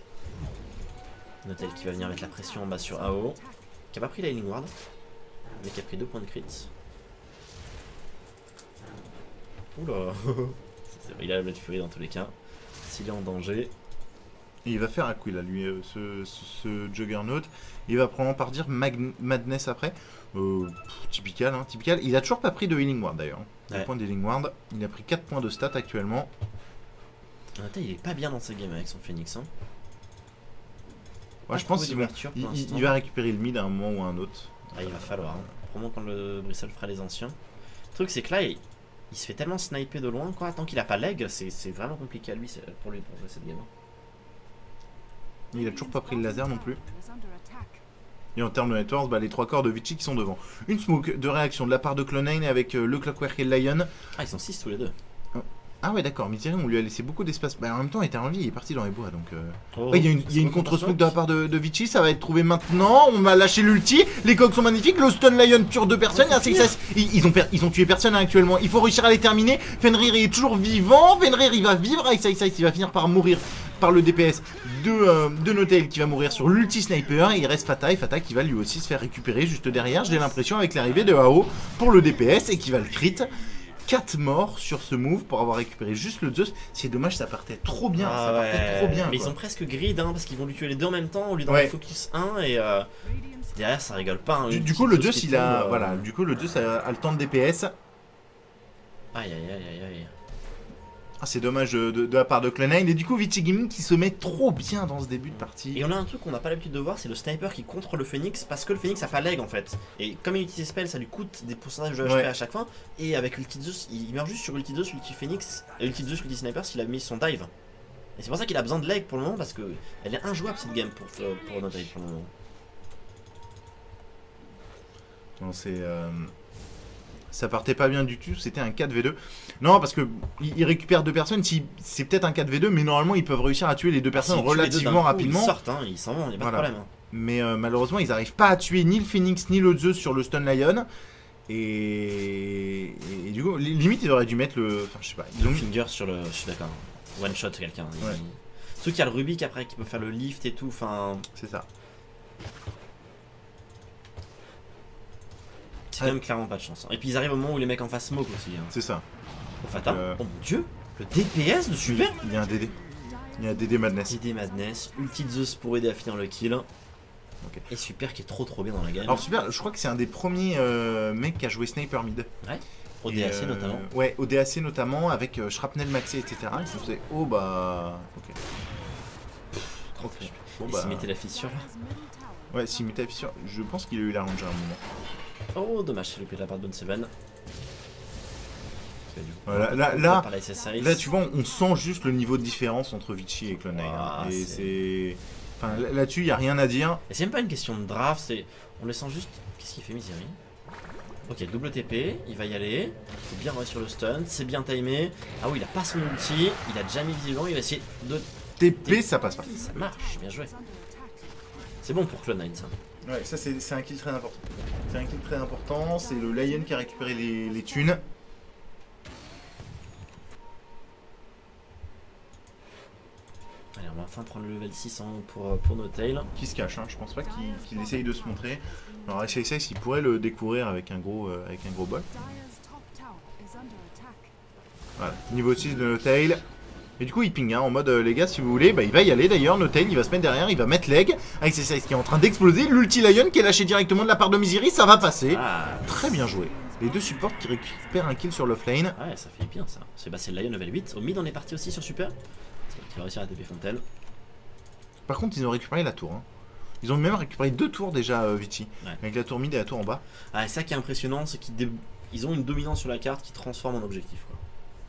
Notel qui va venir mettre la pression en bas sur A O. Qui a pas pris la healing ward. Mais qui a pris deux points de crit. Oula. Il a la Blood Fury dans tous les cas. S'il est en danger. Et il va faire un coup là lui, euh, ce, ce, ce Juggernaut. Il va probablement partir Madness après. Euh, pff, typical, hein, typical. Il a toujours pas pris de healing ward d'ailleurs. Ouais. Point de healing ward. Il a pris quatre points de stats actuellement. Attends, il est pas bien dans sa game avec son Phoenix. Hein. Ouais, je pense qu'il il, il, il va récupérer le mid à un moment ou à un autre. Ah, il va falloir. Hein. Probablement quand le Bristol fera les anciens. Le truc, c'est que là, il, il se fait tellement sniper de loin, quoi. Tant qu'il a pas leg, c'est vraiment compliqué à lui pour lui pour jouer cette game. Il a toujours pas pris le laser non plus. Et en termes de networks, bah, les trois corps de Vichy qui sont devant. Une smoke de réaction de la part de Clone Nine avec euh, le Clockwork et le Lion. Ah, ils sont six tous les deux. Oh. Ah ouais, d'accord. Misery, on lui a laissé beaucoup d'espace. Bah, en même temps, il était en vie, il est parti dans les bois. Donc, euh... oh, ouais, il y a une, y a une contre-smoke de la part de, de Vichy. Ça va être trouvé maintenant. On va lâcher l'ulti. Les coques sont magnifiques. Le Stun Lion tue deux personnes. Oh, ils, ils, ont ils ont tué personne actuellement. Il faut réussir à les terminer. Fenrir est toujours vivant. Fenrir, il va vivre. Avec Ice Ice, il va finir par mourir par le D P S de, euh, de Notel qui va mourir sur l'ulti sniper. Et il reste Fata et Fata qui va lui aussi se faire récupérer juste derrière. J'ai l'impression avec l'arrivée de A O pour le D P S et qui va le crit. quatre morts sur ce move pour avoir récupéré juste le Zeus. C'est dommage, ça partait trop bien. Ah ça ouais. partait trop bien. Mais quoi. Ils ont presque grid hein, parce qu'ils vont lui tuer les deux en même temps. On lui donne ouais. le focus un et euh, derrière ça rigole pas. Hein, du, du coup, le Zeus il a. Euh... Voilà, du coup, le Zeus a, a le temps de D P S. Aïe aïe aïe aïe aïe. Ah, c'est dommage de, de, de la part de Clone Nine. Et du coup, Vichy Gaming qui se met trop bien dans ce début de partie. Et on a un truc qu'on n'a pas l'habitude de voir, c'est le sniper qui contre le Phoenix parce que le Phoenix a pas leg en fait. Et comme il utilise spell, ça lui coûte des pourcentages de H P ouais. à chaque fois. Et avec l'ulti Zeus, il meurt juste sur l'ulti Zeus, l'ulti Phoenix, et l'ulti Zeus, l'ulti Sniper s'il a mis son dive. Et c'est pour ça qu'il a besoin de leg pour le moment parce que elle est injouable cette game pour, pour notre dive pour le moment. Non, c'est. Euh... Ça partait pas bien du tout, c'était un quatre v deux. Non, parce que ils récupèrent deux personnes, si, c'est peut-être un quatre v deux, mais normalement ils peuvent réussir à tuer les deux personnes ah, si relativement coup, rapidement. Ils sortent, hein, ils s'en vont, il n'y a pas voilà. de problème. Hein. Mais euh, malheureusement, ils n'arrivent pas à tuer ni le Phoenix ni le Zeus sur le Stun Lion. Et... et du coup, limite, ils auraient dû mettre le. Enfin, je sais pas. Ils ont finger sur le. Je suis d'accord. One shot quelqu'un. Ouais. Il... Ceux qui a le Rubik après qui peut faire le lift et tout, enfin. C'est ça. C'est quand même clairement pas de chance. Hein. Et puis ils arrivent au moment où les mecs en face smoke aussi. Hein. C'est ça. Au Fata. Euh... Oh mon dieu, le D P S de Super. Il y a un D D. Il y a un D D Madness. D D Madness. Ulti Zeus pour aider à finir le kill. Okay. Et Super qui est trop trop bien dans la game. Alors Super, je crois que c'est un des premiers euh, mecs qui a joué Sniper Mid. Ouais. Au D A C euh, notamment. Ouais, au D A C notamment avec euh, Shrapnel maxé, et cetera. Ils se faisaient oh bah. Ok. Pff, trop très bon, Et bah... s'il mettait la fissure là. Ouais, s'il mettait la fissure, je pense qu'il a eu la range à un moment. Oh dommage, c'est loupé de la part de Bonseven. Voilà, là, là, là, tu vois, on sent juste le niveau de différence entre Vichy et Clone Nine. Wow, et c'est. Enfin, là-dessus, il n'y a rien à dire. Et c'est même pas une question de draft, c'est. On le sent juste. Qu'est-ce qu'il fait, Misery? Ok, double T P, il va y aller. Il faut bien rester sur le stun, c'est bien timé. Ah oui, il a pas son ulti, il a déjà mis vivant, il va essayer de. T P, ça passe pas. Ça marche, bien joué. C'est bon pour Clone Nine, ça. Ouais, ça c'est un kill très important. C'est un kill très important, c'est le Lion qui a récupéré les, les thunes. Allez, on va enfin prendre le level six cents pour, pour N0tail. Qui se cache, hein. Je pense pas qu'il qu'il essaye de se montrer. Alors essaye ça, il pourrait le découvrir avec un gros, euh, avec un gros bol. Voilà, niveau six de N0tail. Et du coup il ping hein, en mode euh, les gars si vous voulez, bah il va y aller d'ailleurs, N0tail il va se mettre derrière, il va mettre leg avec ses size qui est en train d'exploser, l'ulti Lion qui est lâché directement de la part de Misery, ça va passer. Ah. Très bien joué. Les deux supports qui récupèrent un kill sur l'offlane. Ouais ça fait bien ça. C'est bah, le Lion level huit, au mid on est parti aussi sur super. Il va réussir à T P Fontaine. Par contre ils ont récupéré la tour hein. Ils ont même récupéré deux tours déjà euh, Vici, ouais. Avec la tour mid et la tour en bas. Ah et ça qui est impressionnant c'est qu'ils dé... ont une dominance sur la carte qui transforme en objectif quoi.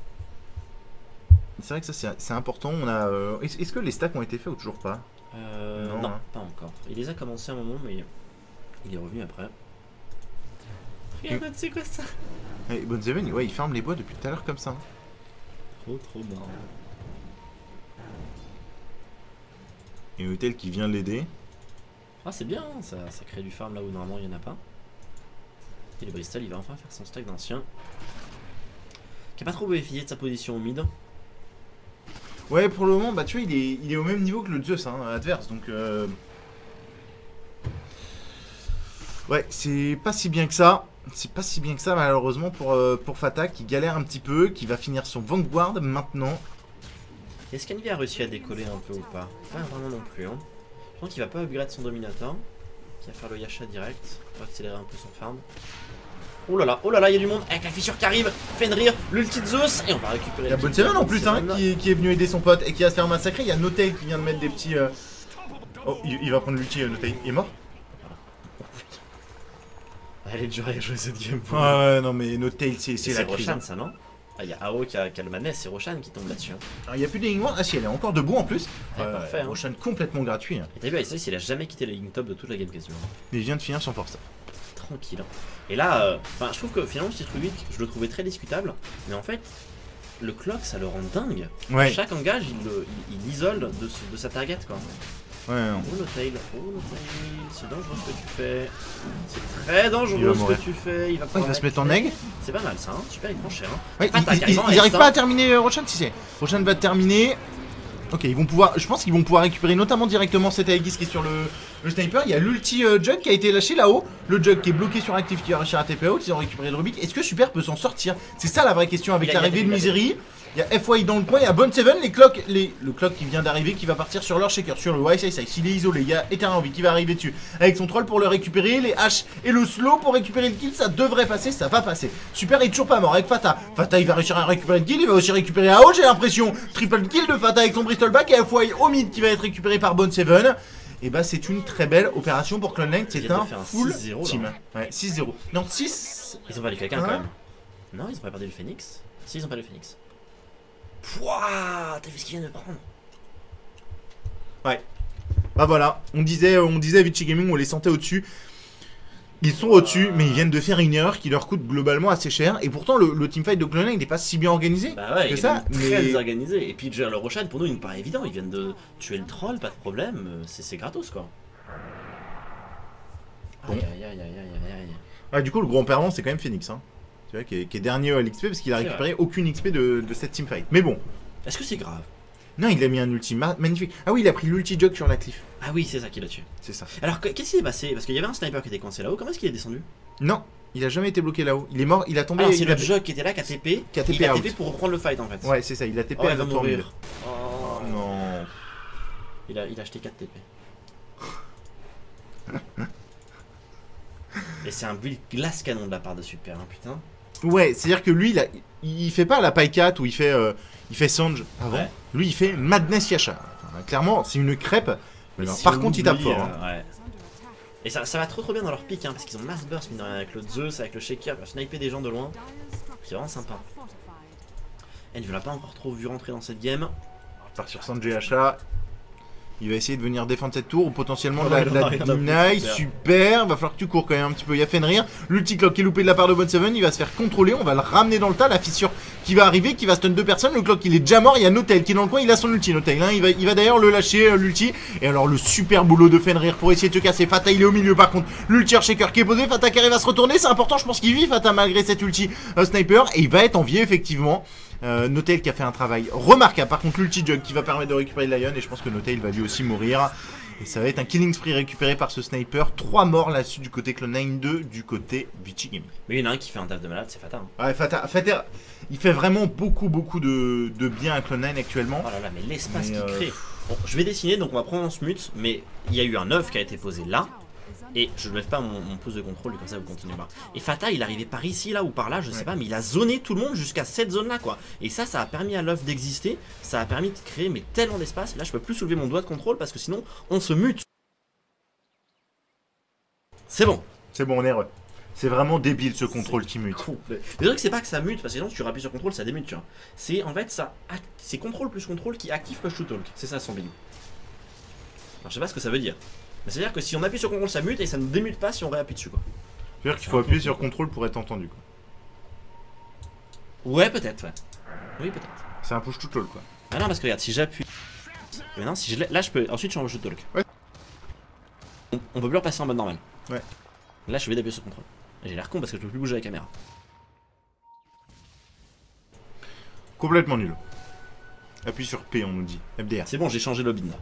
C'est vrai que ça c'est important, on a... Euh... Est-ce que les stacks ont été faits ou toujours pas? euh, Non, non hein. Pas encore. Il les a commencé à un moment mais il est revenu après. Regarde, mmh. C'est quoi ça? Hey, Bonzeven, ouais il ferme les bois depuis tout à l'heure comme ça. Hein. Trop trop marrant. Et N0tail qui vient l'aider. Ah c'est bien, ça, ça crée du farm là où normalement il n'y en a pas. Et le Bristol il va enfin faire son stack d'ancien. Qui a pas trop bénéficié de sa position au mid. Ouais pour le moment bah tu vois il est, il est au même niveau que le Zeus hein, adverse donc euh... ouais c'est pas si bien que ça. C'est pas si bien que ça malheureusement pour, euh, pour Fata qui galère un petit peu, qui va finir son Vanguard maintenant. Est-ce qu'Envy a réussi à décoller un peu ou pas? Pas vraiment non plus hein. Je pense qu'il va pas upgrade son Dominator. Qui va faire le Yasha direct. On va accélérer un peu son farm. Oh là là, oh là là, il y a du monde avec la fissure qui arrive. Fenrir, l'ulti de Zeus et on va récupérer. Il y a Bonzeven en plus hein, qui, qui est venu aider son pote et qui va se faire massacrer. Il y a N0tail qui vient de mettre des petits... Euh... Oh, il, il va prendre l'ulti euh, N0tail. Il est mort. Oh putain. Elle est dure à jouer cette game. Ah ouais, non mais N0tail c'est la crise. C'est Roshan ça non? Ah, il y a A O qui a, qui a le manette, c'est Roshan qui tombe là-dessus. Hein. Alors il n'y a plus de ligne. Ah si, elle est encore debout en plus. Ouais, euh, parfait. Hein. Roshan complètement gratuit. Hein. Et t'as vu, Ice il a jamais quitté la ligne top de toute la game quasiment. Mais il vient de finir son force. Tranquille. Et là, euh, je trouve que finalement, ce titre huit, je le trouvais très discutable. Mais en fait, le clock, ça le rend dingue. Ouais. Chaque engage, il, le, il, il isole de, de sa target quoi. Ouais, non. Oh N0tail, oh N0tail, c'est dangereux ce que tu fais. C'est très dangereux ce que tu fais. Il va, oh, il va se mettre en egg. C'est pas mal ça, hein. Super, il prend cher. Hein. Ouais, ah, il, il, il arrive pas à terminer euh, Roshan si c'est. Roshan va terminer. Ok, ils vont pouvoir, je pense qu'ils vont pouvoir récupérer notamment directement cet Aegis qui est sur le, le sniper. Il y a l'ulti euh, Jug qui a été lâché là-haut. Le Jug qui est bloqué sur actif qui va réussir à T P out. Ils ont récupéré le Rubik. Est-ce que Super peut s'en sortir? C'est ça la vraie question avec l'arrivée de Misery. Il y a F Y dans le coin, il y a Bonzeven, les clocks, les, le clock qui vient d'arriver qui va partir sur leur shaker, sur le Y S I. S'il est isolé, il y a Eternal qui va arriver dessus avec son troll pour le récupérer, les H et le slow pour récupérer le kill, ça devrait passer, ça va passer. Super est toujours pas mort avec Fata. Fata il va réussir à récupérer le kill, il va aussi récupérer A O, j'ai l'impression. Triple kill de Fata avec son Bristol back et F Y au mid qui va être récupéré par Bonzeven. Et bah c'est une très belle opération pour Clone nine, c'est un full un team. Ouais, six zéro. Non, six. Ils ont pas eu quelqu'un quand même. Non, ils ont pas perdu le Phoenix. Si, ils ont pas le Phoenix. Pouah, t'as vu ce qu'il vient de prendre? Ouais. Bah voilà, on disait, on disait à Vici Gaming, on les sentait au-dessus. Ils sont au-dessus, mais ils viennent de faire une erreur qui leur coûte globalement assez cher. Et pourtant, le, le teamfight de Clone nine n'est pas si bien organisé. Bah ouais, que il ça, est mais... très organisé. Et puis, le Roshan, pour nous, il nous paraît évident. Ils viennent de tuer le troll, pas de problème. C'est gratos, quoi. Bon. Aïe, aïe, aïe, aïe, aïe, aïe. Ah, du coup, le grand perdant, c'est quand même Phoenix. Hein. Tu vois, qui est, qui est dernier à l'X P parce qu'il a récupéré vrai. aucune X P de, de cette teamfight. Mais bon. Est-ce que c'est grave? Non, il a mis un ulti magnifique. Ah oui, il a pris l'ulti Jug sur la cliff. Ah oui, c'est ça qui l'a tué. C'est ça. Alors, qu'est-ce qui s'est passé? Parce qu'il y avait un sniper qui était coincé là-haut. Comment est-ce qu'il est descendu? Non, il a jamais été bloqué là-haut. Il est mort, il a tombé. Ah, c'est le a... Jug qui était là, qui a T P. Qui a T P il a T P pour reprendre le fight en fait. Ouais, c'est ça, il a T P oh, à il va mourir. Oh, oh non. Il a, il a acheté quatre T P. Et c'est un build glace canon de la part de Super, hein, putain. Ouais, c'est-à-dire que lui, il, a, il fait pas la Pycat où il fait, euh, il fait Sange avant. Ouais. Lui, il fait Madness Yasha. Enfin, clairement, c'est une crêpe. Mais alors, par contre, il tape fort. Hein. Ouais. Et ça, ça va trop trop bien dans leur pick, hein, parce qu'ils ont Mass Burst, mine de rien, avec le Zeus, avec le Shaker, ils peuvent sniper des gens de loin. C'est vraiment sympa. Et ne l'a pas encore trop vu rentrer dans cette game. On part sur Sange Yasha. Il va essayer de venir défendre cette tour ou potentiellement de la, de la deny. Super, va falloir que tu cours quand même un petit peu. Il y a Fenrir, l'ulti clock qui est loupé de la part de Bonzeven. Il va se faire contrôler, on va le ramener dans le tas. La fissure qui va arriver, qui va stun deux personnes. Le clock il est déjà mort, il y a N0tail qui est dans le coin. Il a son ulti N0tail, hein. Il va, il va d'ailleurs le lâcher euh, l'ulti. Et alors le super boulot de Fenrir pour essayer de se casser. Fata il est au milieu par contre, l'ulti Shaker qui est posé. Fata qui arrive à se retourner, c'est important, je pense qu'il vit Fata malgré cet ulti euh, sniper. Et il va être envié effectivement. Euh, Notail qui a fait un travail remarquable. Par contre, l'ulti jug qui va permettre de récupérer Lion. Et je pense que Notail va lui aussi mourir. Et ça va être un killing spree récupéré par ce sniper. trois morts là-dessus du côté Cloud nine, deux du côté Vici Gaming. Mais il y en a un qui fait un taf de malade, c'est Fata. Hein. Ouais, Fata, Fata, il fait vraiment beaucoup, beaucoup de, de bien à Cloud nine actuellement. Oh là là, mais l'espace qu'il euh... crée. Bon, je vais dessiner, donc on va prendre en smut. Mais il y a eu un œuf qui a été posé là. Et je ne lève pas mon, mon pouce de contrôle, et comme ça vous continuez pas. Et Fata, il arrivait par ici, là ou par là, je sais ouais. pas, mais il a zoné tout le monde jusqu'à cette zone-là, quoi. Et ça, ça a permis à l'œuf d'exister, ça a permis de créer mais tellement d'espace. Là, je peux plus soulever mon doigt de contrôle parce que sinon, on se mute. C'est bon. C'est bon, on est heureux. C'est vraiment débile ce contrôle qui mute. Mais le truc, c'est pas que ça mute, parce que sinon, si tu appuies sur contrôle, ça démute, tu vois. C'est en fait, ça, c'est contrôle plus contrôle qui active push to talk. C'est ça son big. Alors, je sais pas ce que ça veut dire. C'est à dire que si on appuie sur contrôle ça mute et ça ne démute pas si on réappuie dessus quoi. C'est-à-dire qu'il faut appuyer sur contrôle pour être entendu quoi. Ouais peut-être ouais. Oui peut-être. C'est un push to talk quoi. Ah non parce que regarde si j'appuie. Maintenant si je là je peux. Ensuite je suis en push to talk. Ouais. On, on peut plus repasser en mode normal. Ouais. Là je vais d'appuyer sur contrôle. J'ai l'air con parce que je peux plus bouger la caméra. Complètement nul. Appuie sur P on nous dit. F D R. C'est bon j'ai changé le bin là.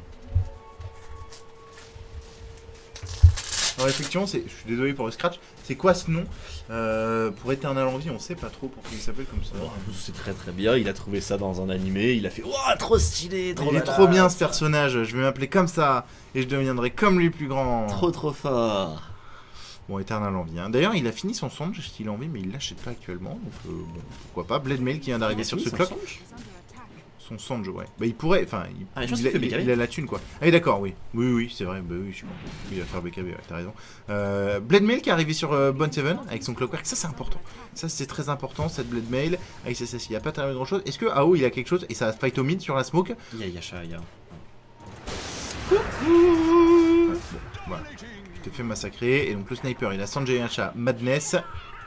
Alors effectivement, je suis désolé pour le scratch, c'est quoi ce nom euh, pour Eternal Envy, on sait pas trop pourquoi il s'appelle comme ça. Oh, c'est très très bien, il a trouvé ça dans un animé, il a fait ouah trop stylé, trop Il est trop bien ce personnage, je vais m'appeler comme ça et je deviendrai comme lui plus grand. Trop trop fort. Bon, Eternal Envy, hein. D'ailleurs il a fini son songe s'il a envie mais il l'achète pas actuellement, donc euh, bon, pourquoi pas. Blade Mail qui vient d'arriver sur ce clock. Son Sanjo, ouais. Bah il pourrait, enfin, il, ah, il, il, a, il, il a la thune quoi. Ah oui d'accord, oui. Oui, oui, c'est vrai, bah oui, je suis bon. Il va faire B K B, ouais, t'as raison. Euh, Blade Mail qui est arrivé sur euh, Bone Seven avec son Clockwork, ça c'est important. Ça c'est très important, cette Blade Mail. Avec S S S, il n'y a pas très grand chose. Est-ce que A O il a quelque chose et ça fight au mid sur la smoke? Il y a Yasha, il y a. Ouais, bon, voilà. Je t'ai fait massacrer. Et donc le sniper, il a Sanjay Yasha, Madness.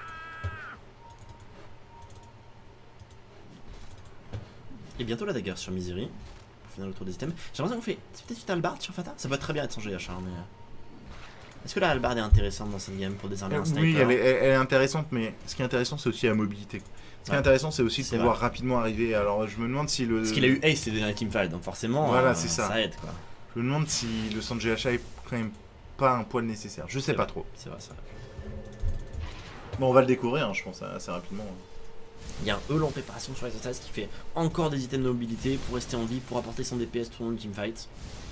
Et bientôt la dagger sur Misery. Pour finir le tour des items. J'ai l'impression qu'on fait. C'est peut-être une hallebarde sur Fata. Ça peut très bien être son G H, hein, mais. Est-ce que la hallebarde est intéressante dans cette game pour désarmer un sniper? Oui, elle est, elle est intéressante, mais ce qui est intéressant, c'est aussi la mobilité. Ce qui ouais. est intéressant, c'est aussi de pouvoir vrai. rapidement arriver. Alors, je me demande si le. Parce qu'il a eu Ace et des teamfight, donc forcément. Voilà, euh, c'est ça. Ça aide quoi. Je me demande si le Sanjay H est quand même pas un poil nécessaire. Je sais pas vrai. trop. C'est vrai, c'est vrai. Bon, on va le découvrir, hein, je pense, assez rapidement. Il y a un E en préparation sur S S S qui fait encore des items de mobilité pour rester en vie, pour apporter son D P S tout au long du teamfight.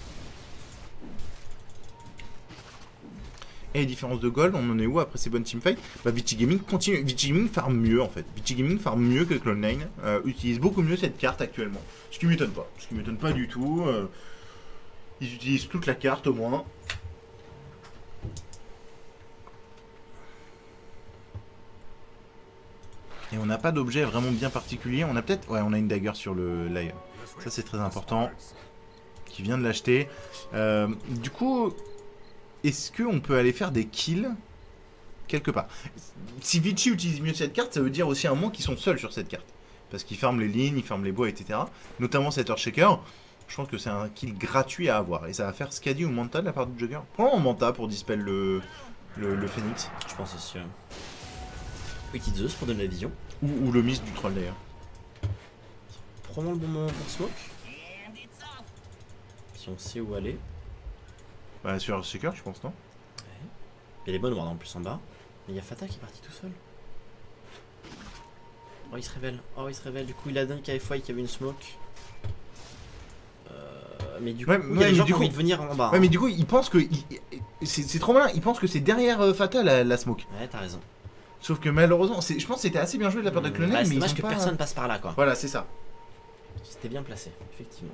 Et les différences de gold, on en est où après ces bonnes teamfights? Bah Vici Gaming continue, Vici Gaming farm mieux en fait. Vici Gaming farm mieux que Cloud nine, euh, utilise beaucoup mieux cette carte actuellement. Ce qui m'étonne pas, ce qui m'étonne pas du tout. Euh, ils utilisent toute la carte au moins. Et on n'a pas d'objet vraiment bien particulier. On a peut-être... Ouais, on a une dagger sur le Lion. Ça, c'est très important. Qui vient de l'acheter. Euh, du coup, est-ce qu'on peut aller faire des kills quelque part? Si Vici utilise mieux cette carte, ça veut dire aussi à un moment qu'ils sont seuls sur cette carte. Parce qu'ils farment les lignes, ils farment les bois, et cetera. Notamment cet Earthshaker. Je pense que c'est un kill gratuit à avoir. Et ça va faire Skadi ou Manta de la part du Jugger. Prends Manta pour dispel le, le, le Phoenix. Je pense aussi. Hein. Petite Zeus pour donner la vision. Ou, ou le miss du troll d'ailleurs. Prenons le bon moment pour smoke. Si on sait où aller. Bah sur Earthshaker je pense non. Ouais. Il y a les bonnes wards en plus en bas. Mais il y a Fata qui est parti tout seul. Oh il se révèle. Oh il se révèle. Du coup il a dit qu'à F Y qu'il y avait une smoke. Euh, mais du coup ouais, il y a ouais, des gens qui ont coup, envie de venir en bas. Ouais hein. mais du coup il pense que c'est trop malin. Il pense que c'est derrière euh, Fata la, la smoke. Ouais t'as raison. Sauf que malheureusement, je pense que c'était assez bien joué de la part de Cloud nine, bah, mais c'est dommage que pas... personne passe par là quoi. Voilà, c'est ça. C'était bien placé, effectivement.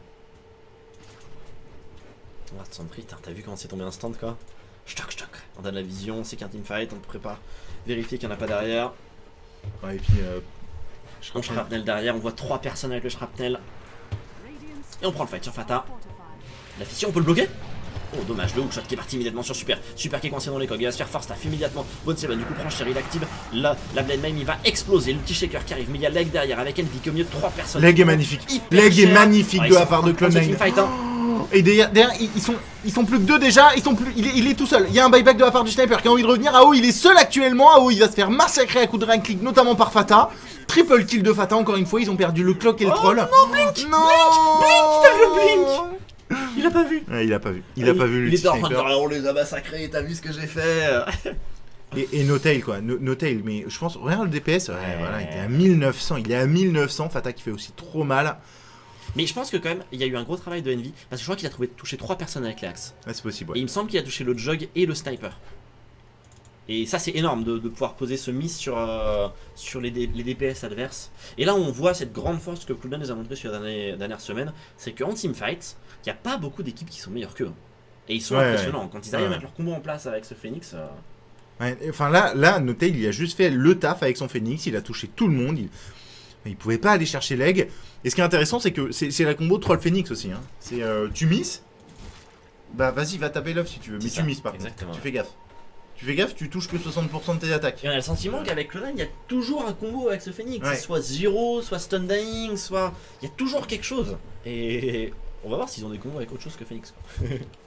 Ward Sentry, t'as vu comment c'est tombé instant quoi. Stock, stock. On donne la vision, c'est qu'un teamfight, on prépare, vérifier qu'il n'y en a pas derrière. Ouais, et puis. Euh, on shrapnel derrière, on voit trois personnes avec le shrapnel. Et on prend le fight sur Fata. La fission, on peut le bloquer? Oh dommage, le hookshot qui est parti immédiatement sur Super. Super qui est coincé dans les cogs, il va se faire force staff immédiatement. Bone Seven du coup prend cher, il active la, la Blade Mail, il va exploser. Le petit shaker qui arrive, mais il y a Leg derrière avec Envy qui au milieu de trois personnes. Leg est magnifique. Leg est magnifique de la part de Cloud nine. Fight, hein. Et derrière, derrière ils, ils, sont, ils sont plus que deux déjà, ils sont plus, il, est, il est tout seul. Il y a un buyback de la part du sniper qui a envie de revenir. A O il est seul actuellement. A O il va se faire massacrer à coup de rank click, notamment par Fata. Triple kill de Fata encore une fois, ils ont perdu le clock et le oh troll. Non, Blink Non Blink, t'as vu le Blink? Il a pas vu. Ouais, il a pas vu. Il a il, pas vu il le était en train de sniper. dire on les a massacrés, t'as vu ce que j'ai fait? Et, et No Tail quoi, No, no Tail, mais je pense, regarde le D P S, ouais, ouais. voilà, il est à mille neuf cents, il est à mille neuf cents, Fata qui fait aussi trop mal. Mais je pense que quand même, il y a eu un gros travail de Envy, parce que je crois qu'il a trouvé touché trois personnes avec les axes. Ouais, c'est possible, ouais. Et il me semble qu'il a touché le jug et le sniper. Et ça c'est énorme de, de pouvoir poser ce miss sur, euh, sur les, les D P S adverses. Et là on voit cette grande force que Cloud nine nous a montré sur la dernière, dernière semaine, c'est qu'en teamfight, il n'y a pas beaucoup d'équipes qui sont meilleures qu'eux. Et ils sont ouais, impressionnants, ouais. quand ils arrivent ouais. à mettre leur combo en place avec ce Phoenix... Euh... Ouais, enfin là, là, No Tail, il a juste fait le taf avec son Phoenix, il a touché tout le monde, il, il pouvait pas aller chercher l'egg. Et ce qui est intéressant, c'est que c'est la combo Troll Phoenix aussi. Hein. C'est euh, tu misses, bah vas-y, va taper l'off si tu veux, mais ça, tu misses par exactement. contre. Tu fais gaffe. Tu fais gaffe, tu touches que soixante pour cent de tes attaques. Et on a le sentiment qu'avec Cloud nine, il y a toujours un combo avec ce Phoenix. Ouais. Soit Zero, soit Stun Dying, soit. Il y a toujours quelque chose. Et on va voir s'ils ont des combos avec autre chose que Phoenix. Quoi.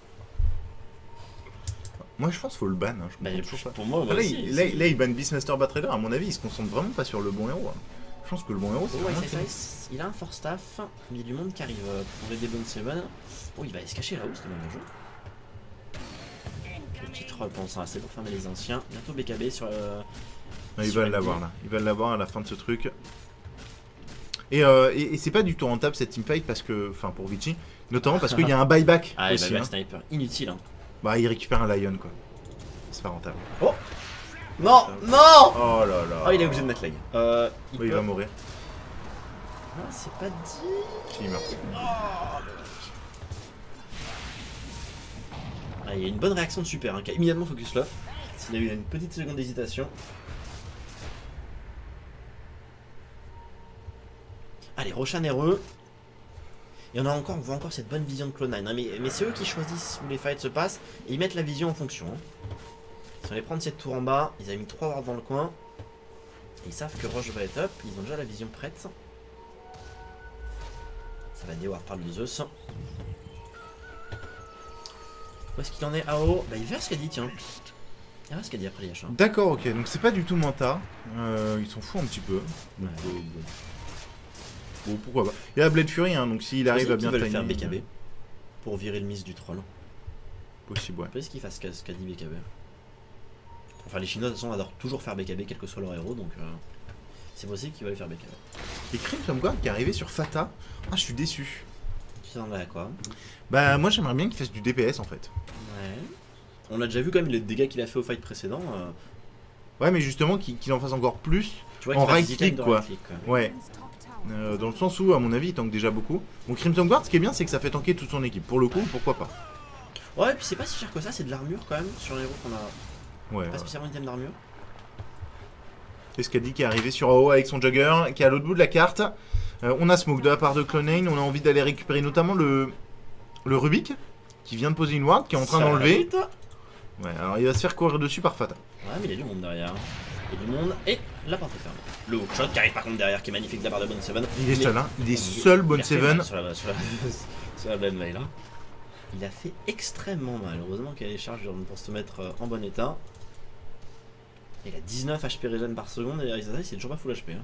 Moi je pense qu'il faut le ban. Hein, je bah, pour, pour, pour moi, moi là, aussi, il, là, là, il ban Beastmaster Batrader. À mon avis, il se concentre vraiment pas sur le bon héros. Hein. Je pense que le bon héros, c'est oh, ouais, vraiment ça, ça, il a un force staff, mais il y a du monde qui arrive pour aider Bone Seven. Oh, il va aller se cacher là-haut, c'était le jeu. Le petit troll pensant assez pour fermer les anciens. Bientôt B K B sur. Euh, non, ils sur veulent l'avoir là. Ils veulent l'avoir à la fin de ce truc. Et, euh, et, et c'est pas du tout rentable cette teamfight parce que. Enfin, pour Vichy. Notamment parce qu'il y a un buyback. Ah, aussi, buyback hein. sniper. Inutile, hein. Bah, il récupère un Lion quoi. C'est pas rentable. Oh non, non. Oh là là. Oh, il est obligé de mettre lag. Euh, il, oui, peut... il va mourir. Non, c'est pas dit. Si, il meurt. Oh. Ah, il y a une bonne réaction de super, hein, qui a immédiatement focus l'off. S'il a eu une petite seconde d'hésitation. Allez, Roshan heureux. Et on a encore, on voit encore cette bonne vision de Cloud nine. Hein, mais mais c'est eux qui choisissent où les fights se passent et ils mettent la vision en fonction. Hein. Ils sont allés prendre cette tour en bas, ils avaient mis trois wards dans le coin. Ils savent que Roche va être up, ils ont déjà la vision prête. Ça va des wards par le Zeus. Où est-ce qu'il en est A O? Bah il verra ce qu'a dit, tiens. Il verra ce qu'a dit après les H. Hein. D'accord, ok, donc c'est pas du tout Manta. Euh, ils s'en foutent un petit peu. Donc, Ouais. euh, bon. Bon, pourquoi pas. Il y a Blade Fury, hein, donc s'il arrive à bien timer. Faire timer, B K B pour virer le miss du troll. possible, ouais. Je sais qu'il fasse ce qu'a dit B K B. Enfin, les Chinois de toute façon adorent toujours faire B K B, quel que soit leur héros, donc euh, c'est possible qu'ils veulent faire B K B. Et Crimson Guard qui est arrivé sur Fata. Ah, je suis déçu. Tu t'en vas à quoi? Bah, moi j'aimerais bien qu'il fasse du D P S en fait. Ouais. On a déjà vu quand même les dégâts qu'il a fait au fight précédent. Euh, Ouais, mais justement qu'il qu'il en fasse encore plus. tu vois En qu'il fasse right dix click, items de quoi. right click, quoi. Ouais. Euh, dans le sens où, à mon avis, il tank déjà beaucoup. Bon, Crimson Guard, ce qui est bien, c'est que ça fait tanker toute son équipe. Pour le coup, pourquoi pas. Ouais, et puis c'est pas si cher que ça, c'est de l'armure quand même sur les héros qu'on a. Ouais. Pas ouais. spécialement item d'armure. C'est ce qu'a dit qui est arrivé sur A O avec son Jagger, qui est à l'autre bout de la carte. Euh, on a Smoke de la part de Cloud nine. On a envie d'aller récupérer notamment le, le Rubik, qui vient de poser une ward, qui est en train Ça d'enlever. arrive, toi. Ouais, alors il va se faire courir dessus par Fata. Ouais, mais il y a du monde derrière. Il y a du monde et la porte est fermée. Le hookshot qui arrive par contre derrière, qui est magnifique de la part de Bone Seven. Il est Mais- seul, hein. Il est Il- seul, il Bone a fait Seven. mal Sur la, sur la, sur la Blood Veil, là. Il a fait extrêmement mal. Heureusement qu'il y a les charges pour se mettre euh, en bon état. Il a dix-neuf H P regen par seconde et Arizona c'est toujours pas full H P. Hein.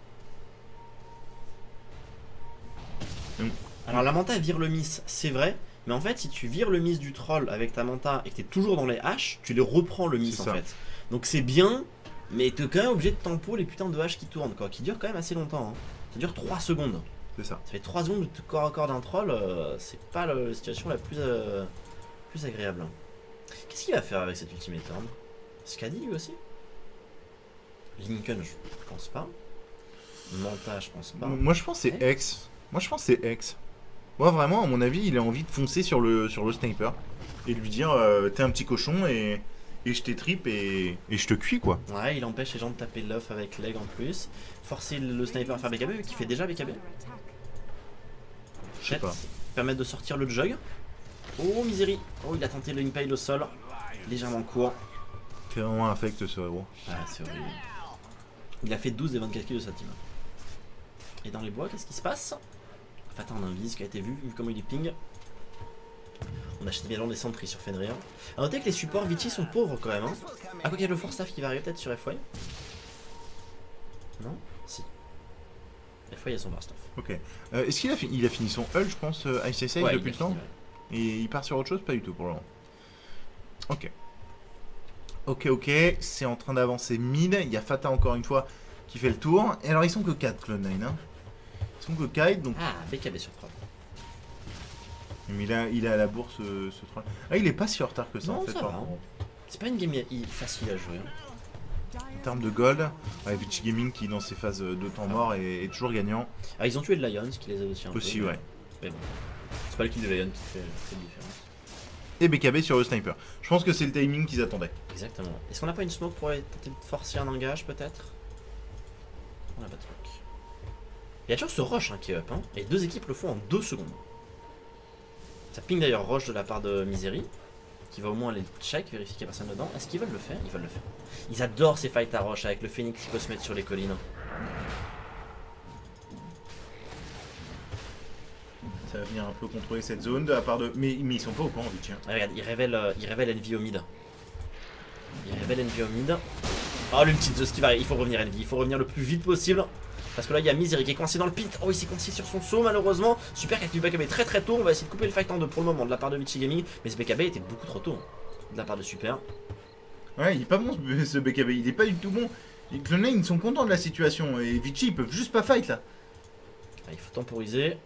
Mm. Alors la manta vire le miss, c'est vrai. Mais en fait, si tu vires le miss du troll avec ta manta et que t'es toujours dans les haches, tu les reprends le miss C'est en ça. fait. Donc c'est bien, mais t'es quand même obligé de tempo les putains de haches qui tournent, quoi. Qui durent quand même assez longtemps. Hein. Ça dure trois secondes. C'est ça. Ça fait trois secondes de corps à corps d'un troll, euh, c'est pas la situation la plus, euh, plus agréable. Qu'est-ce qu'il va faire avec cet ultimate arm? Skadi lui aussi? Lincoln, je pense pas. Manta, je pense pas. Moi je pense que c'est X. Moi je pense que c'est X. Moi vraiment, à mon avis, il a envie de foncer sur le, sur le sniper. Et lui dire, euh, t'es un petit cochon et, et je t'étripe et, et je te cuis quoi. Ouais, il empêche les gens de taper l'off avec leg en plus. Forcer le sniper à faire B K B, qui fait déjà B K B. Je sais pas. Permettre de sortir le jug. Oh, misérie. Oh, il a tenté le impale au sol. Légèrement court. C'est vraiment infect ce héros. Ah, c'est horrible. Il a fait douze et vingt-quatre kills de sa team. Et dans les bois, qu'est-ce qui se passe? Fata en invise qui a été vu, vu comment il est ping. On achète bien des sentries sur Fenrir. A noter que les supports Vichy sont pauvres quand même. Hein. Ah, quoi qu'il y a le Force Staff qui va arriver peut-être sur F Y. Non? Si. F Y a son Force Staff. Ok. Euh, Est-ce qu'il a, fi il a fini son Hull, je pense, euh, Ice Save ouais, depuis le temps fini, ouais. Et il part sur autre chose? Pas du tout pour le moment. Ok. Ok, ok. C'est en train d'avancer mid. Il y a Fata encore une fois qui fait le tour. Et alors ils sont que quatre, Cloud nine. Hein. Ils sont que quatre, donc... Ah, B K B sur trois. Mais il a, il a à la bourse ce, ce troll. Ah, il est pas si en retard que ça non, en fait. C'est pas une game facile à jouer. Hein. En termes de gold, ouais, Vichy Gaming qui dans ses phases de temps mort est, est toujours gagnant. Ah, ils ont tué le Lion, ce qui les a aussi un aussi, peu. ouais. Mais bon, c'est pas le kill de Lion qui fait, fait la différence. Et B K B sur le sniper. Je pense que c'est le timing qu'ils attendaient. Exactement. Est-ce qu'on n'a pas une smoke pour tenter de forcer un engage peut-être? On n'a pas de smoke. Il y a toujours ce rush hein, qui est up. Hein. Et deux équipes le font en deux secondes. Ça ping d'ailleurs rush de la part de Misery, qui va au moins aller check, vérifier qu'il n'y a personne dedans. Est-ce qu'ils veulent le faire? Ils veulent le faire. Ils adorent ces fights à rush avec le Phoenix qui peut se mettre sur les collines. Ça va venir un peu contrôler cette zone de la part de... Mais, mais ils sont pas au courant, Vichy. Hein. Ah, regarde, il révèle, euh, il révèle Envy au mid. Il révèle Envy au mid. Oh, l'ulti de ce qui va, il faut revenir Envy, il faut revenir le plus vite possible. Parce que là il y a Misery qui est coincé dans le pit. Oh, il s'est coincé sur son saut malheureusement. Super qui active B K B très très tôt. On va essayer de couper le fight en deux pour le moment de la part de Vichy Gaming. Mais ce B K B était beaucoup trop tôt hein, de la part de Super. Ouais, il est pas bon ce B K B, il est pas du tout bon. Les Cloud nine ils sont contents de la situation et Vichy ils peuvent juste pas fight là. Ah, il faut temporiser.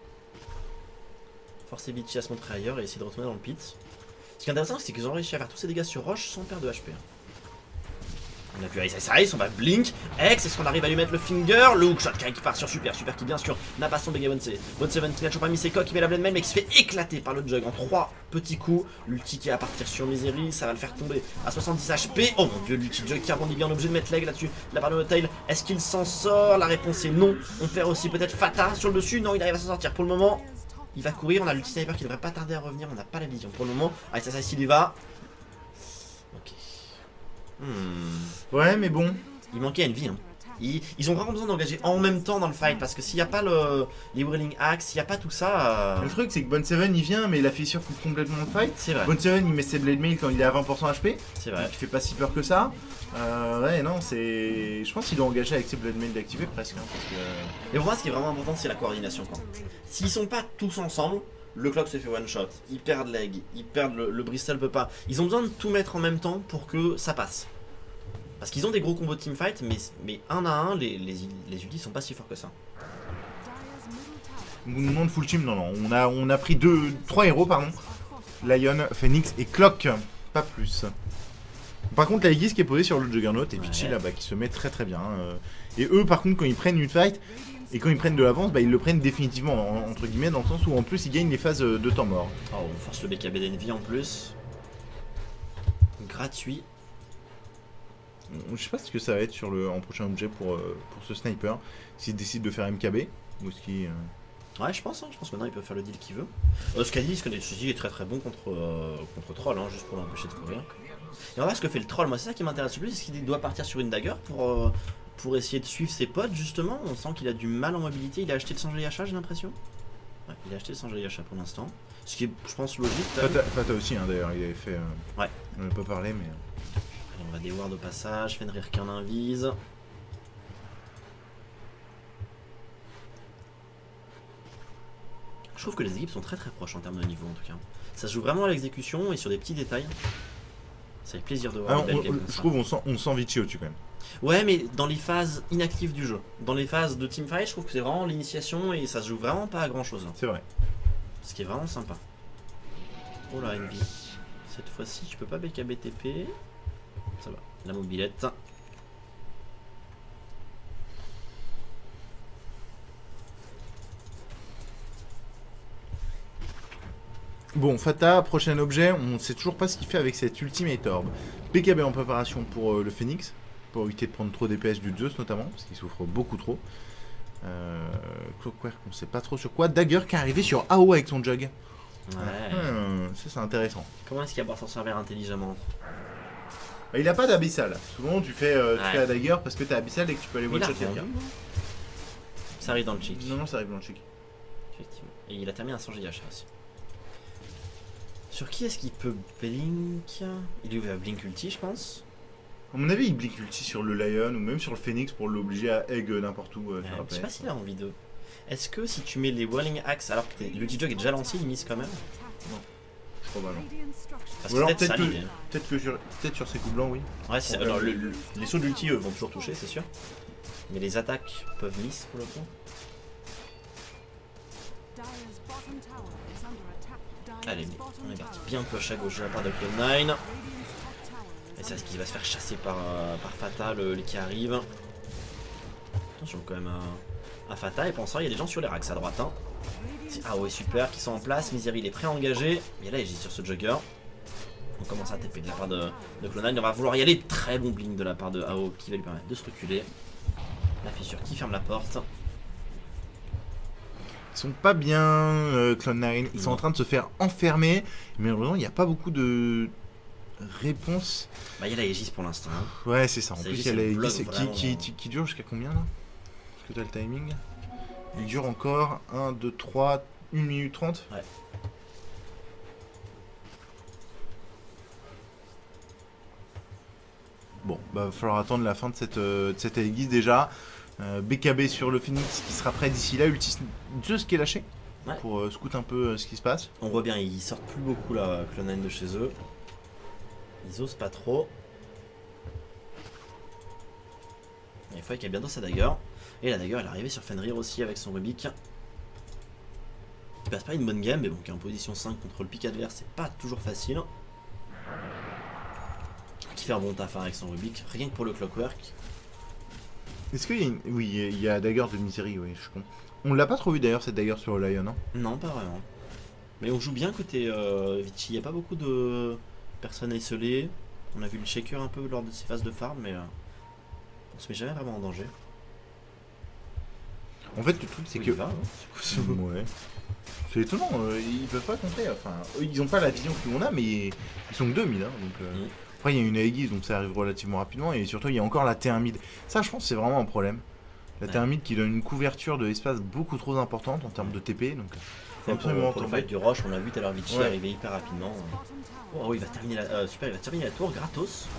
Forcer Vichy à se montrer ailleurs et essayer de retourner dans le pit. Ce qui est intéressant c'est qu'ils ont réussi à faire tous ces dégâts sur Roche sans perdre de H P. On a vu Ice Ice Ice, on va Blink, X, est-ce qu'on arrive à lui mettre le finger? Le hookshot qui part sur Super, Super qui bien sûr n'a pas son dégât Bonne Bonne Seven qui n'a toujours pas mis ses coques, il met la blade mail mais qui se fait éclater par le jug en trois petits coups. L'ulti qui est à partir sur Misery, ça va le faire tomber à soixante-dix H P. Oh mon dieu, l'ulti jug qui rebondit bien, obligé de mettre leg là-dessus. La part de Tail, est-ce qu'il s'en sort? La réponse est non. On perd aussi peut-être Fata sur le dessus, non il arrive à s'en sortir pour le moment. Il va courir, on a l'ulti sniper qui devrait pas tarder à revenir, on n'a pas la vision pour le moment. Ice Ice Ice il y va. Ok. Hmm. Ouais, mais bon. Il manquait une vie. Hein. Ils, ils ont vraiment besoin d'engager en même temps dans le fight parce que s'il n'y a pas le, les Whirling Axe, s'il n'y a pas tout ça. Euh... Le truc, c'est que Bonne Seven il vient, mais la fissure coupe complètement le fight. C'est vrai. Bonne Seven il met ses Blade Mail quand il est à vingt pour cent H P. C'est vrai. Il fait pas si peur que ça. Euh, ouais, non, c'est. Je pense qu'il doit engager avec ses Blade Mail d'activer presque. Hein, parce que... Et pour moi, ce qui est vraiment important, c'est la coordination. S'ils sont pas tous ensemble. Le Clock se fait one shot, ils perdent leg, ils perdent le, le Bristol peut pas. Ils ont besoin de tout mettre en même temps pour que ça passe. Parce qu'ils ont des gros combos de teamfight, mais, mais un à un, les, les, les ultis sont pas si forts que ça. On nous demande full team, non, non. On a, on a pris deux, trois héros, pardon. Lion, Phoenix et Clock, pas plus. Par contre, la Aegis qui est posée sur le Juggernaut et Vichy ouais. là-bas qui se met très très bien. Euh, et eux, par contre, quand ils prennent une fight. Et quand ils prennent de l'avance, bah ils le prennent définitivement, entre guillemets, dans le sens où en plus ils gagnent les phases de temps mort. Oh, on force le B K B d'Envy en plus. Gratuit. Je sais pas ce que ça va être sur le, en prochain objet pour, euh, pour ce sniper. S'il décide de faire M K B, ou ce qui... Euh... Ouais, je pense, hein, je pense que maintenant il peut faire le deal qu'il veut. Euh, ce qu'a dit, ce que dit est très très bon contre, euh, contre Troll, hein, juste pour l'empêcher de courir. Et on va voir ce que fait le Troll, moi c'est ça qui m'intéresse le plus, est-ce qu'il doit partir sur une dagger pour... Euh, pour essayer de suivre ses potes justement. On sent qu'il a du mal en mobilité. Il a acheté le sans achat, j'ai l'impression. Ouais, il a acheté le sans achat pour l'instant. Ce qui est, je pense, logique. Fata, Fata aussi, hein, d'ailleurs, il avait fait... Euh... Ouais. On n'a pas parlé, mais... Allez, on va des wards au passage. Fenrir qu'un invise. Je trouve que les équipes sont très très proches en termes de niveau en tout cas. Ça se joue vraiment à l'exécution et sur des petits détails. Ça fait plaisir de voir. Ah, on, on, je trouve on sent, on sent Vichy au-dessus quand même. Ouais, mais dans les phases inactives du jeu, dans les phases de teamfight, je trouve que c'est vraiment l'initiation et ça se joue vraiment pas à grand chose. C'est vrai. Ce qui est vraiment sympa. Oh là, Envy. Cette fois-ci, je peux pas B K B T P. Ça va, la mobilette. Bon, Fata, prochain objet, on ne sait toujours pas ce qu'il fait avec cette Ultimate Orb. B K B en préparation pour euh, le Phoenix, pour éviter de prendre trop D P S du Zeus notamment, parce qu'il souffre beaucoup trop. Euh, Clockwork, on ne sait pas trop sur quoi. Dagger qui est arrivé sur A O avec son jug. Ouais. Ah, ça c'est intéressant. Comment est-ce qu'il va s'en servir intelligemment? Bah, il a pas d'abyssal. Souvent tu fais, euh, tu ouais. fais la Dagger parce que t'as abyssal et que tu peux aller one-shot quelqu'un. Ça arrive dans le cheek. Non, non, ça arrive dans le cheek. Effectivement. Et il a terminé un sans G H aussi. Sur qui est-ce qu'il peut blink? Il lui va blink ulti, je pense. À mon avis, il blink ulti sur le Lion ou même sur le Phoenix pour l'obliger à egg n'importe où. Euh, ouais, je sais pas s'il a envie de. Est-ce que si tu mets les Walling Axe alors que l'ulti jog est déjà lancé, il mise quand même? Non. Je crois pas, non. Parce ou alors peut-être peut-être peut que, peut que sur, peut sur ces coups blancs, oui. Ouais, c'est, alors, le, le, les sauts d'ulti vont toujours toucher, c'est sûr. Mais les attaques peuvent miss pour le coup. Allez, on est parti bien push à gauche de la part de Cloud nine. Et c'est ce qui va se faire chasser par, euh, par Fata, le, le qui arrive. Attention quand même à, à Fata. Et pensant, il y a des gens sur les racks à droite. Hein. Ah ouais, super, qui sont en place. Misery, il est prêt à engager. Mais là, il agit sur ce jugger. On commence à taper de la part de, de Cloud nine. On va vouloir y aller. Très bon blink de la part de A O qui va lui permettre de se reculer. La fissure qui ferme la porte. Ils sont pas bien, euh, Cloud nine. Ils non. sont en train de se faire enfermer. Mais malheureusement, il n'y a pas beaucoup de réponses. Bah, il y a la Aegis pour l'instant. Hein. Ouais, c'est ça. En ça plus, il y a la Aegis qui, qui, qui, qui dure jusqu'à combien là? Est-ce que tu as le timing? Il dure encore un, deux, trois, une minute trente. Ouais. Bon, bah, va falloir attendre la fin de cette, euh, de cette Aegis déjà. Euh, B K B sur le Phoenix qui sera prêt d'ici là. Ulti Zeus qui est lâché ouais. pour euh, scout un peu euh, ce qui se passe. On voit bien, ils sortent plus beaucoup là, Cloud nine de chez eux. Ils osent pas trop. Il faut qu'il y ait bientôt sa dagger. Et la dagger elle est arrivée sur Fenrir aussi avec son Rubik. Il passe pas une bonne game, mais bon, qui est en position cinq contre le pick adverse, c'est pas toujours facile. Qui fait un bon taf avec son Rubik, rien que pour le clockwork. Est-ce qu'il y a une... Oui, il y a dagger de Misery, oui, je suis con. On l'a pas trop vu d'ailleurs cette dagger sur le Lion, non? Non, pas vraiment. Mais on joue bien côté euh, Vichy, il n'y a pas beaucoup de personnes esselées. On a vu le shaker un peu lors de ses phases de farm, mais euh, on se met jamais vraiment en danger. En fait, le truc c'est que... Va, hein, ouais. C'est étonnant, euh, ils peuvent pas compter, enfin, eux, ils ont pas la vision que nous on a, mais ils sont que deux mid, hein, donc... Euh... Mm. Après il y a une Aegis donc ça arrive relativement rapidement et surtout il y a encore la T un mid. Ça je pense c'est vraiment un problème. La ouais. T un mid qui donne une couverture de l'espace beaucoup trop importante en termes de T P donc faut absolument pour, pour le fight du Roche, on l'a vu tout à l'heure Vichy ouais. arriver hyper rapidement. Oh, oh il va terminer la euh, super, il va terminer la tour gratos.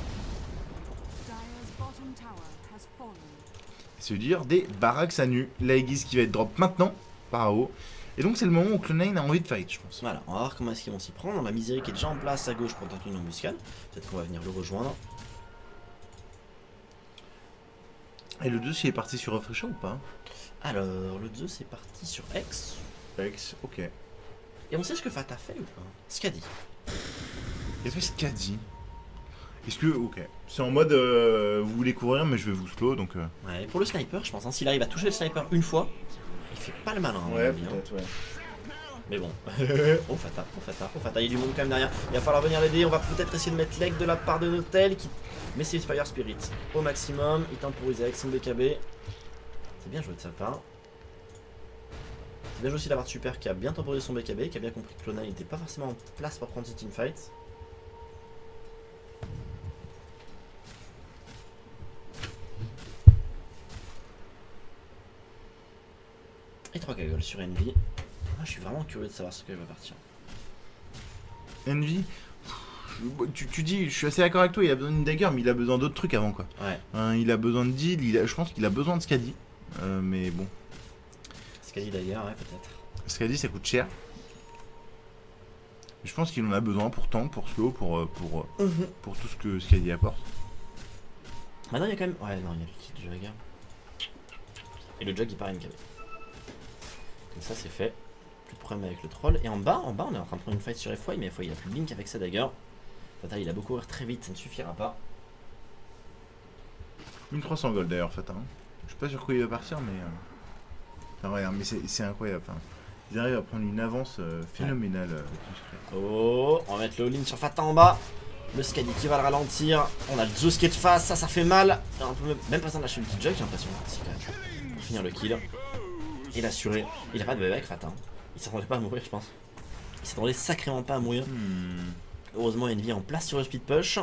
C'est dire des baraques à nu. La Aegis qui va être drop maintenant par A O. Et donc c'est le moment où Cloud nine a envie de fight, je pense. Voilà, on va voir comment est-ce qu'ils vont s'y prendre. On a Misery qui est déjà en place à gauche pour tenter une embuscade. Peut-être qu'on va venir le rejoindre. Et le deux, il est parti sur Refresher ou pas? Alors, le deux, c'est parti sur X. X, ok. Et on sait ce que Fata fait ou pas? Skadi. Il a fait Skadi. Est-ce que, ok. C'est en mode, euh, vous voulez courir, mais je vais vous slow, donc... Euh... Ouais, pour le sniper, je pense, hein, s'il arrive à toucher le sniper une fois, il fait pas le malin. Ouais, peut-être, ouais. Mais bon, oh Fata, oh Fata, oh Fata, il y a du monde quand même derrière. Il va falloir venir l'aider, on va peut-être essayer de mettre leg de la part de Notel qui met ses Fire Spirit au maximum. Il temporise avec son B K B. C'est bien joué de sa part. C'est bien joué aussi la part de Super qui a bien temporisé son B K B, qui a bien compris que Cloud nine n'était pas forcément en place pour prendre ce teamfight. Et trois cagoles sur Envy. Moi je suis vraiment curieux de savoir ce qu'elle va partir. Envy, tu, tu dis, je suis assez d'accord avec toi, il a besoin d'une dagger, mais il a besoin d'autres trucs avant quoi. Ouais. Hein, il a besoin de deal, il a, je pense qu'il a besoin de Skadi. Euh, mais bon. Skadi d'ailleurs, ouais, peut-être. Skadi ça coûte cher. Je pense qu'il en a besoin pour tank, pour slow, pour, pour, pour, mm-hmm. pour tout ce que Skadi apporte. Maintenant il y a quand même. Ouais, non, il y a le kit du regard. Et le jug il part N K B. Donc ça c'est fait. Plus de problème avec le troll. Et en bas, en bas, on est en train de prendre une fight sur F Y, mais F Y il a plus de blink avec sa dagger. Fata il a beau courir très vite, ça ne suffira pas. mille trois cents gold d'ailleurs, Fata. Hein. Je suis pas sûr qu'il va partir, mais. Euh... Enfin, regarde, mais c'est incroyable. Enfin, ils arrivent à prendre une avance euh, phénoménale. Euh, oh, on va mettre le all-in sur Fata en bas. Le Skadi qui va le ralentir. On a le Zeus qui est de face, ça, ça fait mal. On peut même pas besoin de lâcher le petit jug, j'ai l'impression. Pour finir le kill. Il a assuré. Il a pas de bébé avec Fata. Il s'attendait pas à mourir, je pense. Il s'attendait sacrément pas à mourir. Hmm. Heureusement, Envy est en place sur le speed push.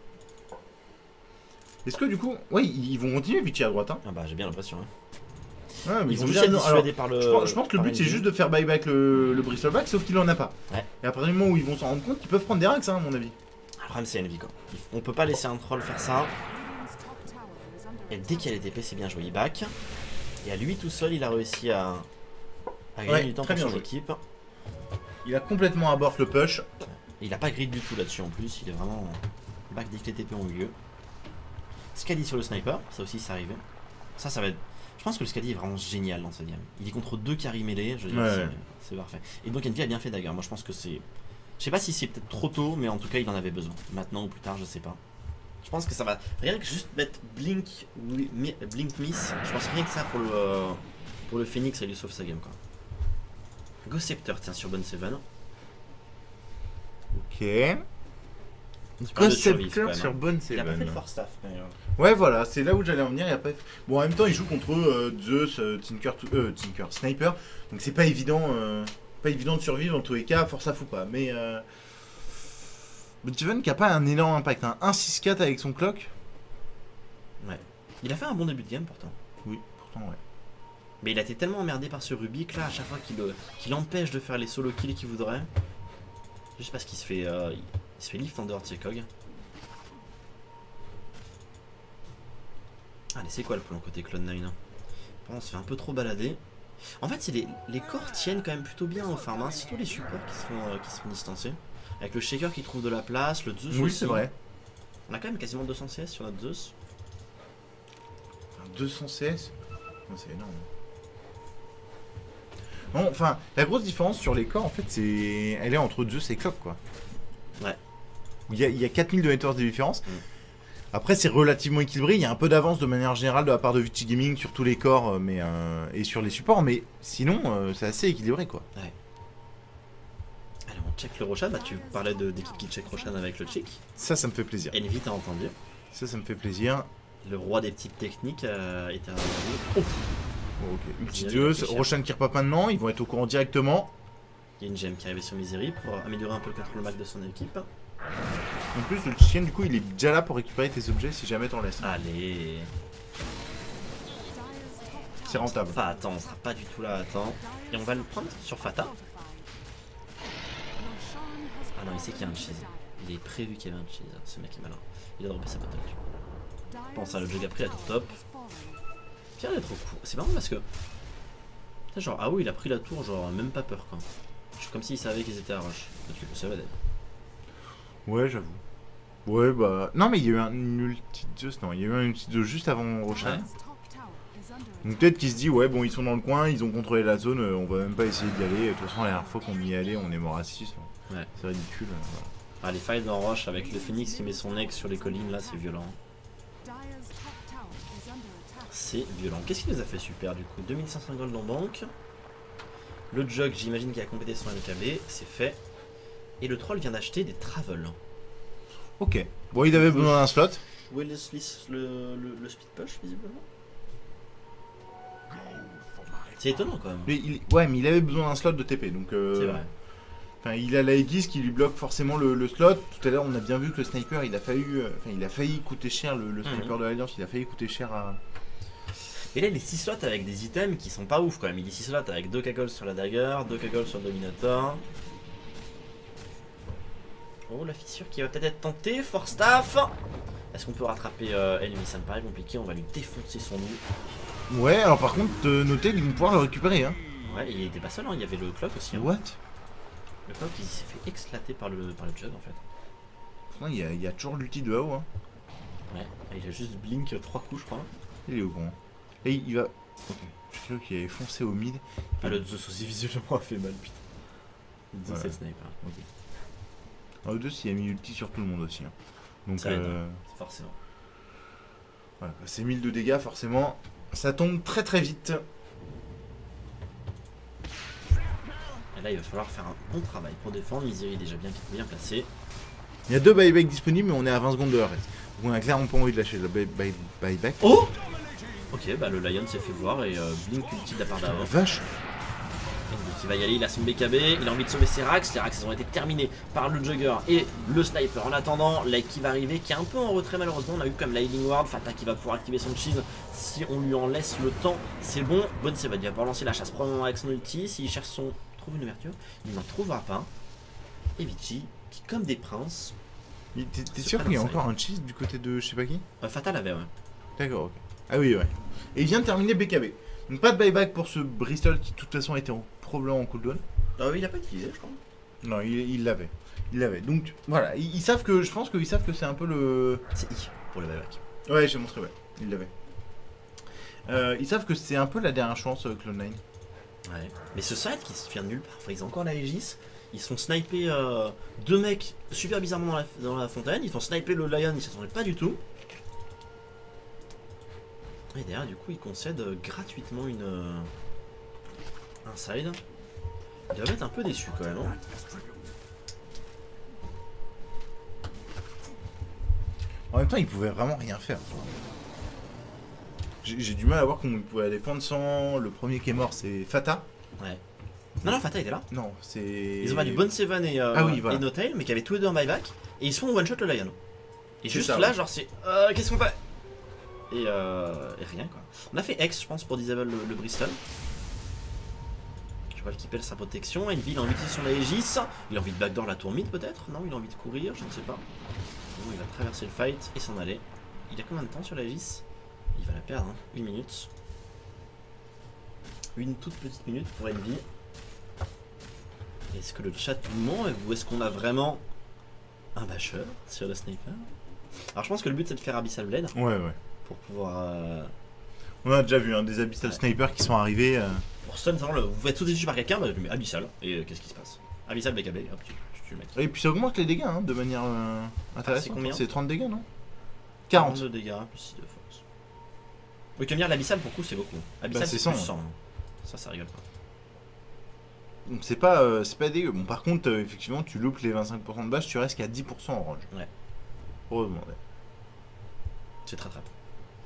Est-ce que du coup, ouais, ils vont continuer Vichy à droite hein? Ah bah j'ai bien l'impression. Hein. Ouais, mais ils vont juste être dissuadés par le. Je pense, je pense que le but c'est juste de faire buyback le, le Bristleback, sauf qu'il en a pas. Ouais. Et après le moment où ils vont s'en rendre compte, ils peuvent prendre des racks, hein, à mon avis. Le problème c'est Envy quoi. On peut pas laisser un troll faire ça. Et dès qu'il y a les T P, c'est bien joué. Il back. Et à lui tout seul, il a réussi à, à gagner ouais, du temps pour son équipe. Il a complètement abort le push. Et il a pas grid du tout là-dessus en plus. Il est vraiment back dès que les T P ont eu lieu. Scally sur le sniper, ça aussi c'est arrivé. Ça, ça va être. Je pense que le Scally est vraiment génial dans cette game. Il est contre deux carry mêlés, je veux dire, ouais. c'est parfait. Et donc Envy a bien fait Dagger. Moi je pense que c'est. Je sais pas si c'est peut-être trop tôt, mais en tout cas il en avait besoin. Maintenant ou plus tard, je sais pas. Je pense que ça va. Rien que juste mettre Blink, Blink Miss, je pense rien que ça pour le, pour le Phoenix, ça lui sauve sa game quoi. Go Scepter, tiens, sur Bonne Seven. Ok. Go Scepter sur Bonne Seven. Il a pas fait de Force Staff. Mais... Ouais, voilà, c'est là où j'allais en venir. Il a pas... Bon, en même temps, il joue contre euh, Zeus, euh, Tinker, euh, Tinker, Sniper. Donc c'est pas évident, euh, pas évident de survivre dans tous les cas, force à fou pas. Mais euh... Bonne Seven qui a pas un énorme impact, hein. un six quatre avec son clock. Ouais. Il a fait un bon début de game pourtant. Oui, pourtant ouais. Mais il a été tellement emmerdé par ce Rubik là à chaque fois qu'il qu'il empêche de faire les solo kills qu'il voudrait. Juste parce qu'il se fait euh, il se fait lift en dehors de ses cogs. Allez, c'est quoi le plan côté Cloud nine? On se fait un peu trop balader. En fait, les, les corps tiennent quand même plutôt bien au farm, hein. Surtout les supports qui se font, euh, qui se font distancer. Avec le Shaker qui trouve de la place, le Zeus oui, aussi. c'est vrai. On a quand même quasiment deux cents C S sur notre Zeus. deux cents C S oh, c'est énorme. Bon, enfin, la grosse différence sur les corps, en fait, c'est. Elle est entre Zeus et Clock, quoi. Ouais. Il y a, il y a quatre mille de haters de différence. Mm. Après, c'est relativement équilibré. Il y a un peu d'avance de manière générale de la part de Vici Gaming sur tous les corps mais, euh, et sur les supports, mais sinon, euh, c'est assez équilibré, quoi. Ouais. Alors, on check le Roshan. Bah, tu parlais d'équipe qui check Roshan avec le chick. Ça, ça me fait plaisir. Envy, t'as entendu. Ça, ça me fait plaisir. Le roi des petites techniques euh, était un. Oh. Oh, ok. Ulti Zeus, Roshan qui repop maintenant. Ils vont être au courant directement. Il y a une gemme qui est arrivée sur Misery pour améliorer un peu le contrôle max de son équipe. En plus, le chien, du coup, il est déjà là pour récupérer tes objets si jamais t'en laisses. Allez. C'est rentable. On sera pas à temps, on sera pas du tout là à temps. Et on va le prendre sur Fata. Ah non, il sait qu'il y a un cheese. Il est prévu qu'il y avait un cheese. Ce mec est malin. Il a droppé sa bottle. Pense à le jug a pris la tour top. Pierre il est trop court. C'est marrant parce que. Genre, ah oui, il a pris la tour, genre, même pas peur quoi. Comme s'il savait qu'ils étaient à rush. Peut-être que ça va d'être. Ouais, j'avoue. Ouais, bah. Non, mais il y a eu un ulti de non, il y a eu un ulti de juste avant Roshan. Ouais. Donc peut-être qu'il se dit, ouais, bon, ils sont dans le coin, ils ont contrôlé la zone, euh, on va même pas essayer d'y aller. De toute façon, la dernière fois qu'on y est allé, on est mort à six. Ouais. C'est ridicule. Euh, voilà. Ah, les fights dans Rush avec le Phoenix qui met son ex sur les collines, là, c'est violent. C'est violent. Qu'est-ce qui nous a fait super du coup? deux mille cinq cents gold en banque. Le Jug, j'imagine qu'il a complété son M K B, c'est fait. Et le troll vient d'acheter des travels. Ok. Bon, il avait besoin d'un slot. Où est le, le, le, le speed push visiblement? C'est étonnant quand même. Mais il, ouais, mais il avait besoin d'un slot de T P donc. Euh, c'est vrai. Enfin, il a la Aegis qui lui bloque forcément le, le slot. Tout à l'heure, on a bien vu que le sniper, il a failli, euh, enfin, il a failli coûter cher le, le sniper mmh. de l'Alliance. Il a failli coûter cher à. Et là, les six slots avec des items qui sont pas ouf quand même. Il est six slots avec deux K-Gold sur la Dagger, deux K-Gold sur le Dominator. Oh, la fissure qui va peut-être être tentée. Force Staff. Est-ce qu'on peut rattraper euh, Enemy? Ça me paraît compliqué. On va lui défoncer son loup. Ouais, alors par contre, euh, notez qu'ils vont pouvoir le récupérer. Hein. Ouais, il était pas seul. Hein. Il y avait le Clock aussi. Hein. What? Le Clock, il s'est fait éclater par le, par le Jug en fait. Il y a, il y a toujours l'ulti de haut. Hein. Ouais, il a juste blink trois coups, je crois. Il est au courant. Et il va. Ok. Je crois qu'il avait foncé au mid. Ah, le Zeus aussi visiblement a fait mal, putain. Le Zeus c'est le sniper. Ok. Alors, le Zeus il a mis ulti sur tout le monde aussi. Hein. Donc, ça euh... forcément. Voilà, c'est mille de dégâts, forcément. Ça tombe très très vite. Et là, il va falloir faire un bon travail pour défendre. Misery est déjà bien, bien placé. Il y a deux buybacks disponibles, mais on est à vingt secondes de leur reste. Donc, on a clairement pas envie de lâcher le buy buy buyback. Oh! Ok, bah le Lion s'est fait voir et euh, Blink ulti de la part d'avant. Vache! qui va y aller, il a son B K B, il a envie de sauver ses Rax, les Rax ils ont été terminés par le Jugger et le Sniper. En attendant, Lake qui va arriver, qui est un peu en retrait malheureusement, on a eu comme la Healing Ward, Fata qui va pouvoir activer son cheese si on lui en laisse le temps, c'est bon. Bonne Seven, il va pouvoir lancer la chasse probablement avec son ulti, s'il cherche son... trouve une ouverture, il n'en trouvera pas. Et Vici, qui comme des princes... T'es sûr qu'il y a encore un cheese du côté de je sais pas qui? euh, Fata l'avait, ouais. D'accord, ok. Ah oui, ouais. Et il vient de terminer B K B. Donc pas de buyback pour ce Bristol qui de toute façon était en, probablement en cooldown. Ah oui, il a pas utilisé, je crois. Non, il l'avait. Il l'avait. Donc voilà, ils, ils savent que, je pense qu'ils savent que c'est un peu le... C'est I pour le buyback. Ouais, j'ai montré, ouais. Il l'avait. Euh, ils savent que c'est un peu la dernière chance, euh, Cloud nine. Ouais. Mais ce side qui se vient de nulle part, enfin, ils ont encore la Aegis. Ils sont snipés euh, deux mecs super bizarrement dans la, dans la fontaine. Ils font sniper le Lion, ils s'attendaient pas du tout. Et derrière, du coup, ils concèdent euh, gratuitement une euh, un side. Ils doivent être un peu déçus quand même. Hein. En même temps, ils pouvaient vraiment rien faire. J'ai du mal à voir comment ils pouvaient la défendre sans. Le premier qui est mort, c'est Fata. Ouais. Non, non, Fata était là. Non, c'est. Ils ont pas du Bonne Seven et, euh, ah oui, voilà. et No Tail, mais qui avaient tous les deux un buyback. Et ils sont one shot le Lion. Et juste ça, là, ouais. genre, c'est. Euh, Qu'est-ce qu'on fait et, euh, et rien quoi. On a fait X, je pense, pour disable le, le Bristol. Je vois qu'il pèle sa protection. Envy, il a envie d'utiliser son Aegis. Il a envie de backdoor la tour mid peut-être. Non, il a envie de courir, je ne sais pas. Bon, il va traverser le fight et s'en aller. Il a combien de temps sur l'Aegis? Il va la perdre, hein. Une minute. Une toute petite minute pour Envy. Est-ce que le chat nous ment ou est-ce qu'on a vraiment un basher sur le sniper? Alors je pense que le but c'est de faire Abyssal Blade. Ouais, ouais. Pour pouvoir... Euh... On a déjà vu hein, des Abyssal ouais. Snipers qui sont arrivés. Euh... Pour stun, le... vous faites sauter dessus par quelqu'un, bah je mets Abyssal. Et euh, qu'est-ce qui se passe? Abyssal B K B, hop, tu, tu, tu le mets. Et puis ça augmente les dégâts hein, de manière euh, intéressante. Ah, c'est trente dégâts, non? quarante. quarante de dégâts, plus six de force. Oui, comme dire, l'Abyssal pour le coup c'est beaucoup. Abyssal bah, c'est cent. Plus cent. Hein. Ça, ça rigole pas. Donc c'est pas, euh, c'est pas dégueu. Bon, par contre, euh, effectivement, tu loupes les vingt-cinq pour cent de base, tu restes qu'à dix pour cent en range. Ouais. Heureusement, ouais. C'est très très peu.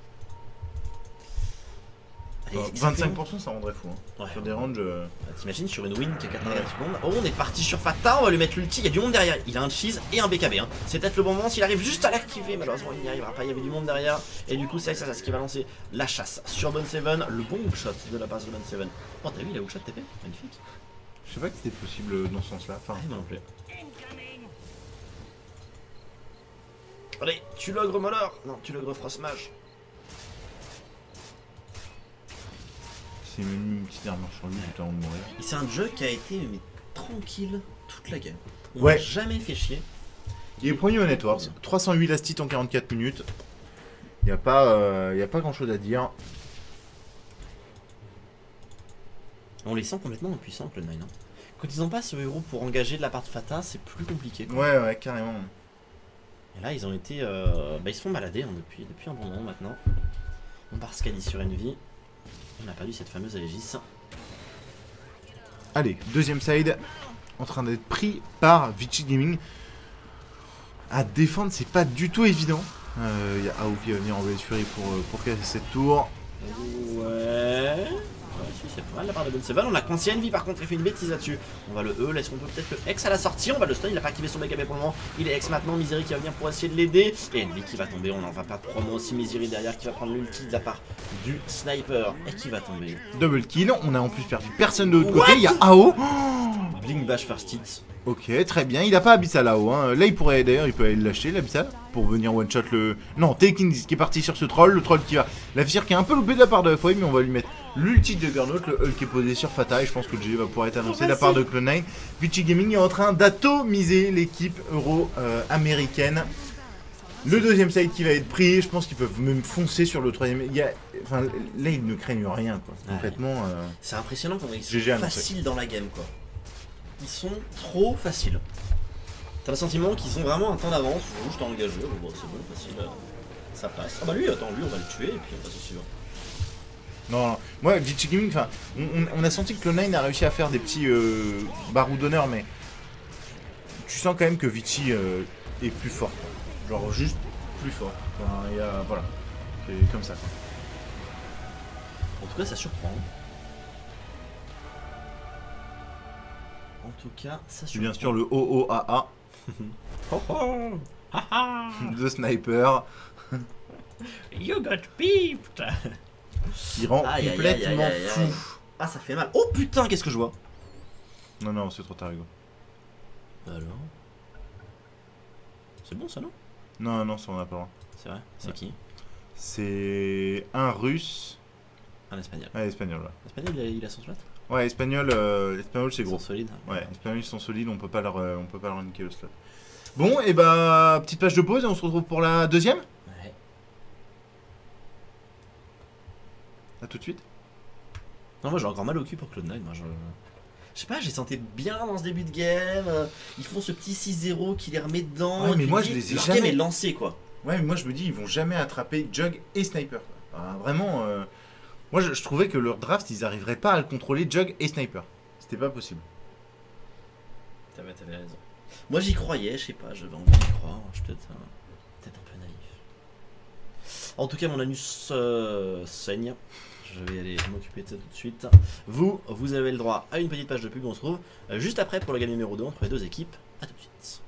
Allez, vingt-cinq pour cent ça rendrait fou. Hein. Ouais, sur des ranges. Euh... T'imagines sur une win qui a quatre-vingt-dix secondes. Oh, on est parti sur Fata, on va lui mettre l'ulti. Il y a du monde derrière. Il a un cheese et un B K B. Hein. C'est peut-être le bon moment s'il arrive juste à l'activer. Malheureusement, il n'y arrivera pas. Il y avait du monde derrière. Et du coup, c'est ça, ce qui va lancer la chasse sur Bonne Seven. Le bon hookshot de la base de Bonne Seven. Oh, t'as vu, il a hookshot T P. Magnifique. Je sais pas que c'était possible dans ce sens-là. Enfin, ah, moi non plus. Allez, tu l'ogre Moller. Non, tu l'ogre Frostmage. C'est une petite armure sur lui tout avant de mourir. Et c'est un jeu qui a été mais, tranquille toute la game. On ouais. n'a jamais fait chier. Il est premier au Networks. trois cent huit last hit en quarante-quatre minutes. Il n'y a pas, euh, y a pas grand chose à dire. On les sent complètement impuissants, le nine. Hein. Quand ils n'ont pas ce héros pour engager de la part de Fata, c'est plus compliqué. Quoi. Ouais, ouais, carrément. Et là, ils ont été. Euh, bah, ils se font balader hein, depuis, depuis un bon moment maintenant. On part Scali sur Envy. On a perdu cette fameuse Aegis. Allez, deuxième side. En train d'être pris par Vici Gaming. À défendre, c'est pas du tout évident. Il euh, y a Ao qui va venir en Blaze Fury pour, pour casser cette tour. Ouais. Ouais, si, c'est pas mal la part de Bonne Seven. On a coincé Envy par contre, il fait une bêtise là-dessus. On va le E, est-ce qu'on peut peut-être le X à la sortie? On va le stun, il a pas activé son B K B pour le moment. Il est X maintenant, Misery qui va venir pour essayer de l'aider. Et Envy qui va tomber, on n'en va pas promo aussi. Misery derrière qui va prendre l'ulti de la part du sniper et qui va tomber. Double kill, on a en plus perdu personne de l'autre côté, il y a Ao. Blink Bash first hit. Ok, très bien, il a pas Abyssal là-haut. Hein. Là, il pourrait d'ailleurs, il peut aller le lâcher, l'Abyssal, pour venir one-shot le... Non, Taking qui est parti sur ce troll, le troll qui va... La Vizir qui est un peu loupé de la part de F O I, mais on va lui mettre l'ulti de Juggernaut, le Hulk qui est posé sur Fata, et je pense que le G G va pouvoir être annoncé de la part de Cloud nine. Vici Gaming est en train d'atomiser l'équipe euro-américaine. Euh, le deuxième side qui va être pris, je pense qu'ils peuvent même foncer sur le troisième. Il y a... Enfin, là, ils ne craignent rien, quoi. Ouais. Concrètement... Euh... C'est impressionnant comment ils sont faciles dans la game, quoi. Ils sont trop faciles. T'as le sentiment qu'ils ont vraiment un temps d'avance. Je t'ai engagé, bon, c'est bon, facile. Ça passe. Ah bah lui, attends, lui, on va le tuer et puis on passe au suivant. Non, non. Moi, Vici Gaming, enfin, on, on a senti que Cloud nine a réussi à faire des petits euh, barreaux d'honneur, mais tu sens quand même que Vici euh, est plus fort. Quoi. Genre juste plus fort. Enfin, y a, voilà, c'est comme ça. Quoi. En tout cas, ça surprend. en tout cas, ça c'est bien sûr le O O A A. Oh oh haha. De Sniper. You got peeped. Qui rend Aïe, aïe, complètement aïe, aïe, aïe, fou. aïe. Ah, ça fait mal. Oh putain, qu'est-ce que je vois? Non, non, c'est trop tard, Hugo. Alors. C'est bon ça, non? Non, non, ça on a pas loin. C'est vrai? C'est Ouais. qui? C'est un russe. Un espagnol. Ouais, espagnol, là. L'espagnol, il a, il a son slot? Ouais, espagnol, euh, espagnol c'est Ils gros. sont solides. Ouais, espagnol ils sont solides, on peut pas leur, euh, on peut pas leur niquer le slot. Bon, et bah, petite page de pause et on se retrouve pour la deuxième. Ouais. A tout de suite. Non, moi j'ai encore mal au cul pour Cloud nine. Moi je. Je sais pas, j'ai senti bien dans ce début de game. euh, Ils font ce petit six zéro qui les remet dedans. Ouais, et mais puis moi, ils je disent, les ai leur jamais- game est lancé quoi. Ouais, mais moi je me dis, ils vont jamais attraper Jug et Sniper. quoi. Enfin, vraiment, euh, moi je, je trouvais que leur draft, ils arriveraient pas à le contrôler Jug et Sniper. C'était pas possible. T'avais t'avais raison. Moi j'y croyais, je sais pas, j'avais envie d'y croire. Je suis peut-être euh, peut-être un peu naïf. En tout cas, mon anus euh, saigne. Je vais aller m'occuper de ça tout de suite. Vous, vous avez le droit à une petite page de pub. On se retrouve euh, juste après pour le game numéro deux entre les deux équipes. A tout de suite.